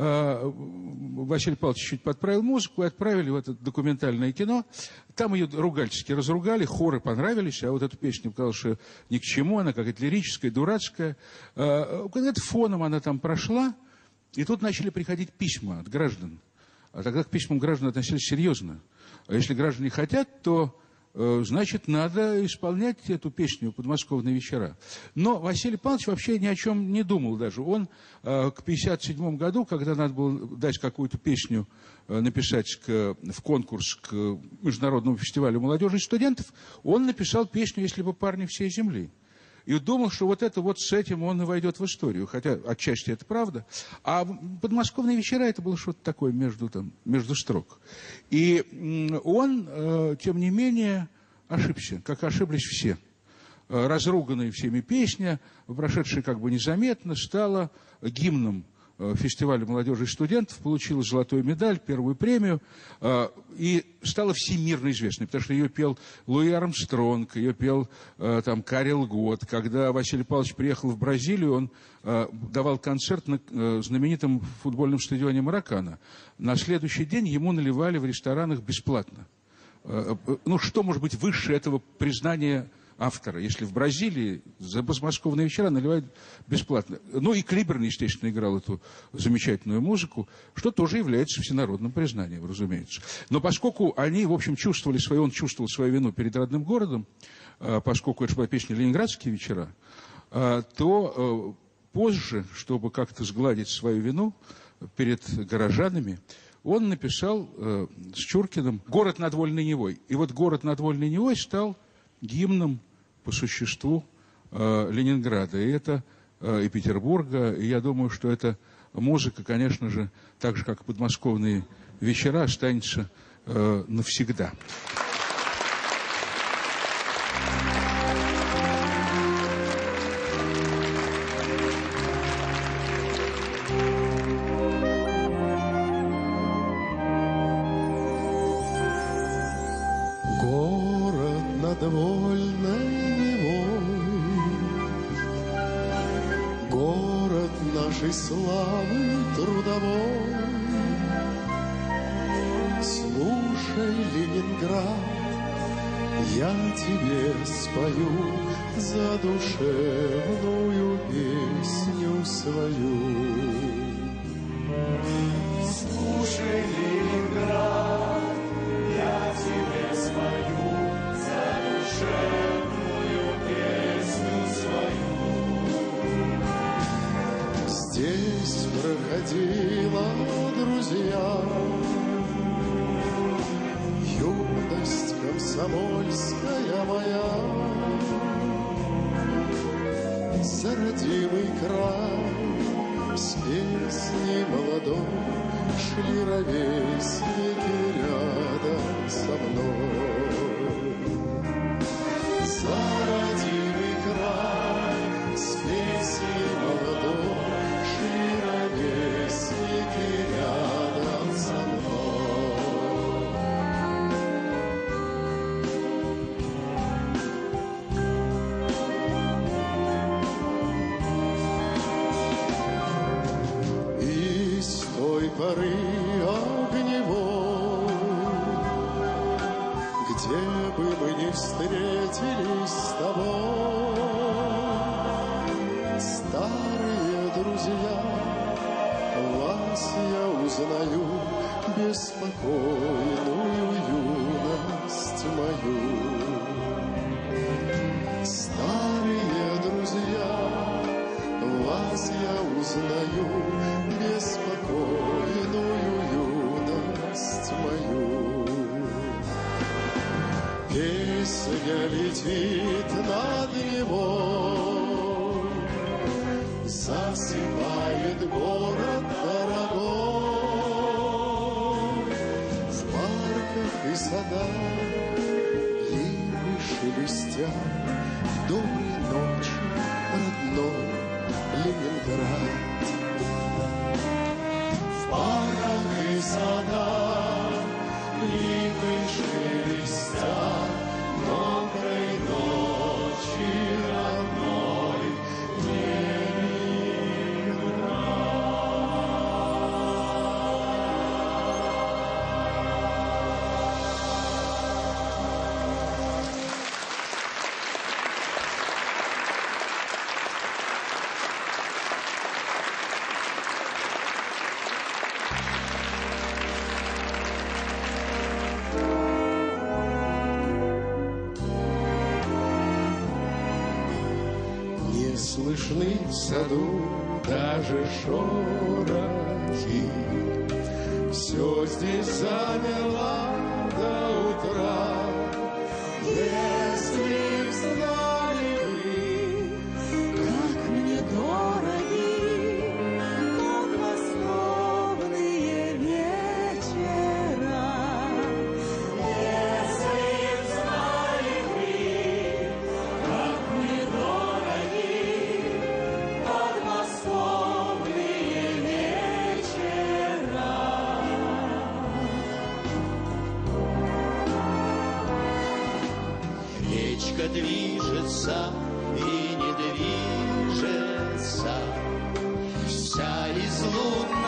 Василий Павлович чуть подправил музыку и отправили в это документальное кино. Там ее ругальчески разругали, хоры понравились, а вот эту песню показалось, что ни к чему, она какая-то лирическая, дурацкая. Где-то фоном она там прошла, и тут начали приходить письма от граждан. А тогда к письмам граждан относились серьезно. А если граждане хотят, то значит, надо исполнять эту песню «Подмосковные вечера». Но Василий Павлович вообще ни о чем не думал даже. Он к 1957 году, когда надо было дать какую-то песню, написать в конкурс к Международному фестивалю молодежи и студентов, он написал песню «Если бы парни всей земли». И думал, что вот это вот с этим он и войдет в историю. Хотя отчасти это правда. А «Подмосковные вечера» это было что-то такое между строк. И он, тем не менее, ошибся, как ошиблись все. Разруганная всеми песня, прошедшая как бы незаметно, стала гимном фестиваля молодежи и студентов, получила золотую медаль, первую премию, и стала всемирно известной, потому что ее пел Луи Армстронг, ее пел там Карел Гот. Когда Василий Павлович приехал в Бразилию, он давал концерт на знаменитом футбольном стадионе Маракана. На следующий день ему наливали в ресторанах бесплатно. Ну, что может быть выше этого признания автора, если в Бразилии за «Подмосковные вечера» наливают бесплатно. Ну и Клиберн, естественно, играл эту замечательную музыку, что тоже является всенародным признанием, разумеется. Но поскольку они, в общем, он чувствовал свою вину перед родным городом, поскольку это была песня «Ленинградские вечера», то позже, чтобы как-то сгладить свою вину перед горожанами, он написал с Чуркиным «Город над Вольной Невой». И вот «Город над Вольной Невой» стал гимном по существу Ленинграда, и Петербурга. И я думаю, что эта музыка, конечно же, так же, как и «Подмосковные вечера», останется навсегда. Вольной Невой, город нашей славы трудовой. Слушай, Ленинград, я тебе спою задушевную песню свою. Слушай, Ленинград, я тебе спою задушевную песню свою. Здесь проходила, друзья, юность комсомольская моя. За родимый край с песней молодой шли ровесники рядом со мной. За родимый край с песней молодой шли ровесники рядом со мной. И с той поры огневой, где бы мы ни встретились с тобой, старые друзья, вас я узнаю, беспокойную юность мою. Старые друзья, вас я узнаю, беспокойную юность мою. Песня летит над Невой, засыпает город дорогой. В парках и садах липы шелестят. Доброй ночи, родной Ленинград. В парках и садах, липы шелестят, доброй ночи, родной, не слышны в саду даже шорохи. Все здесь замерло до утра. Если б знали вы, Как мне дороги подмосковные вечера. Если б знали вы, как мне дороги подмосковные вечера. Речка движется и не движется, вся из лун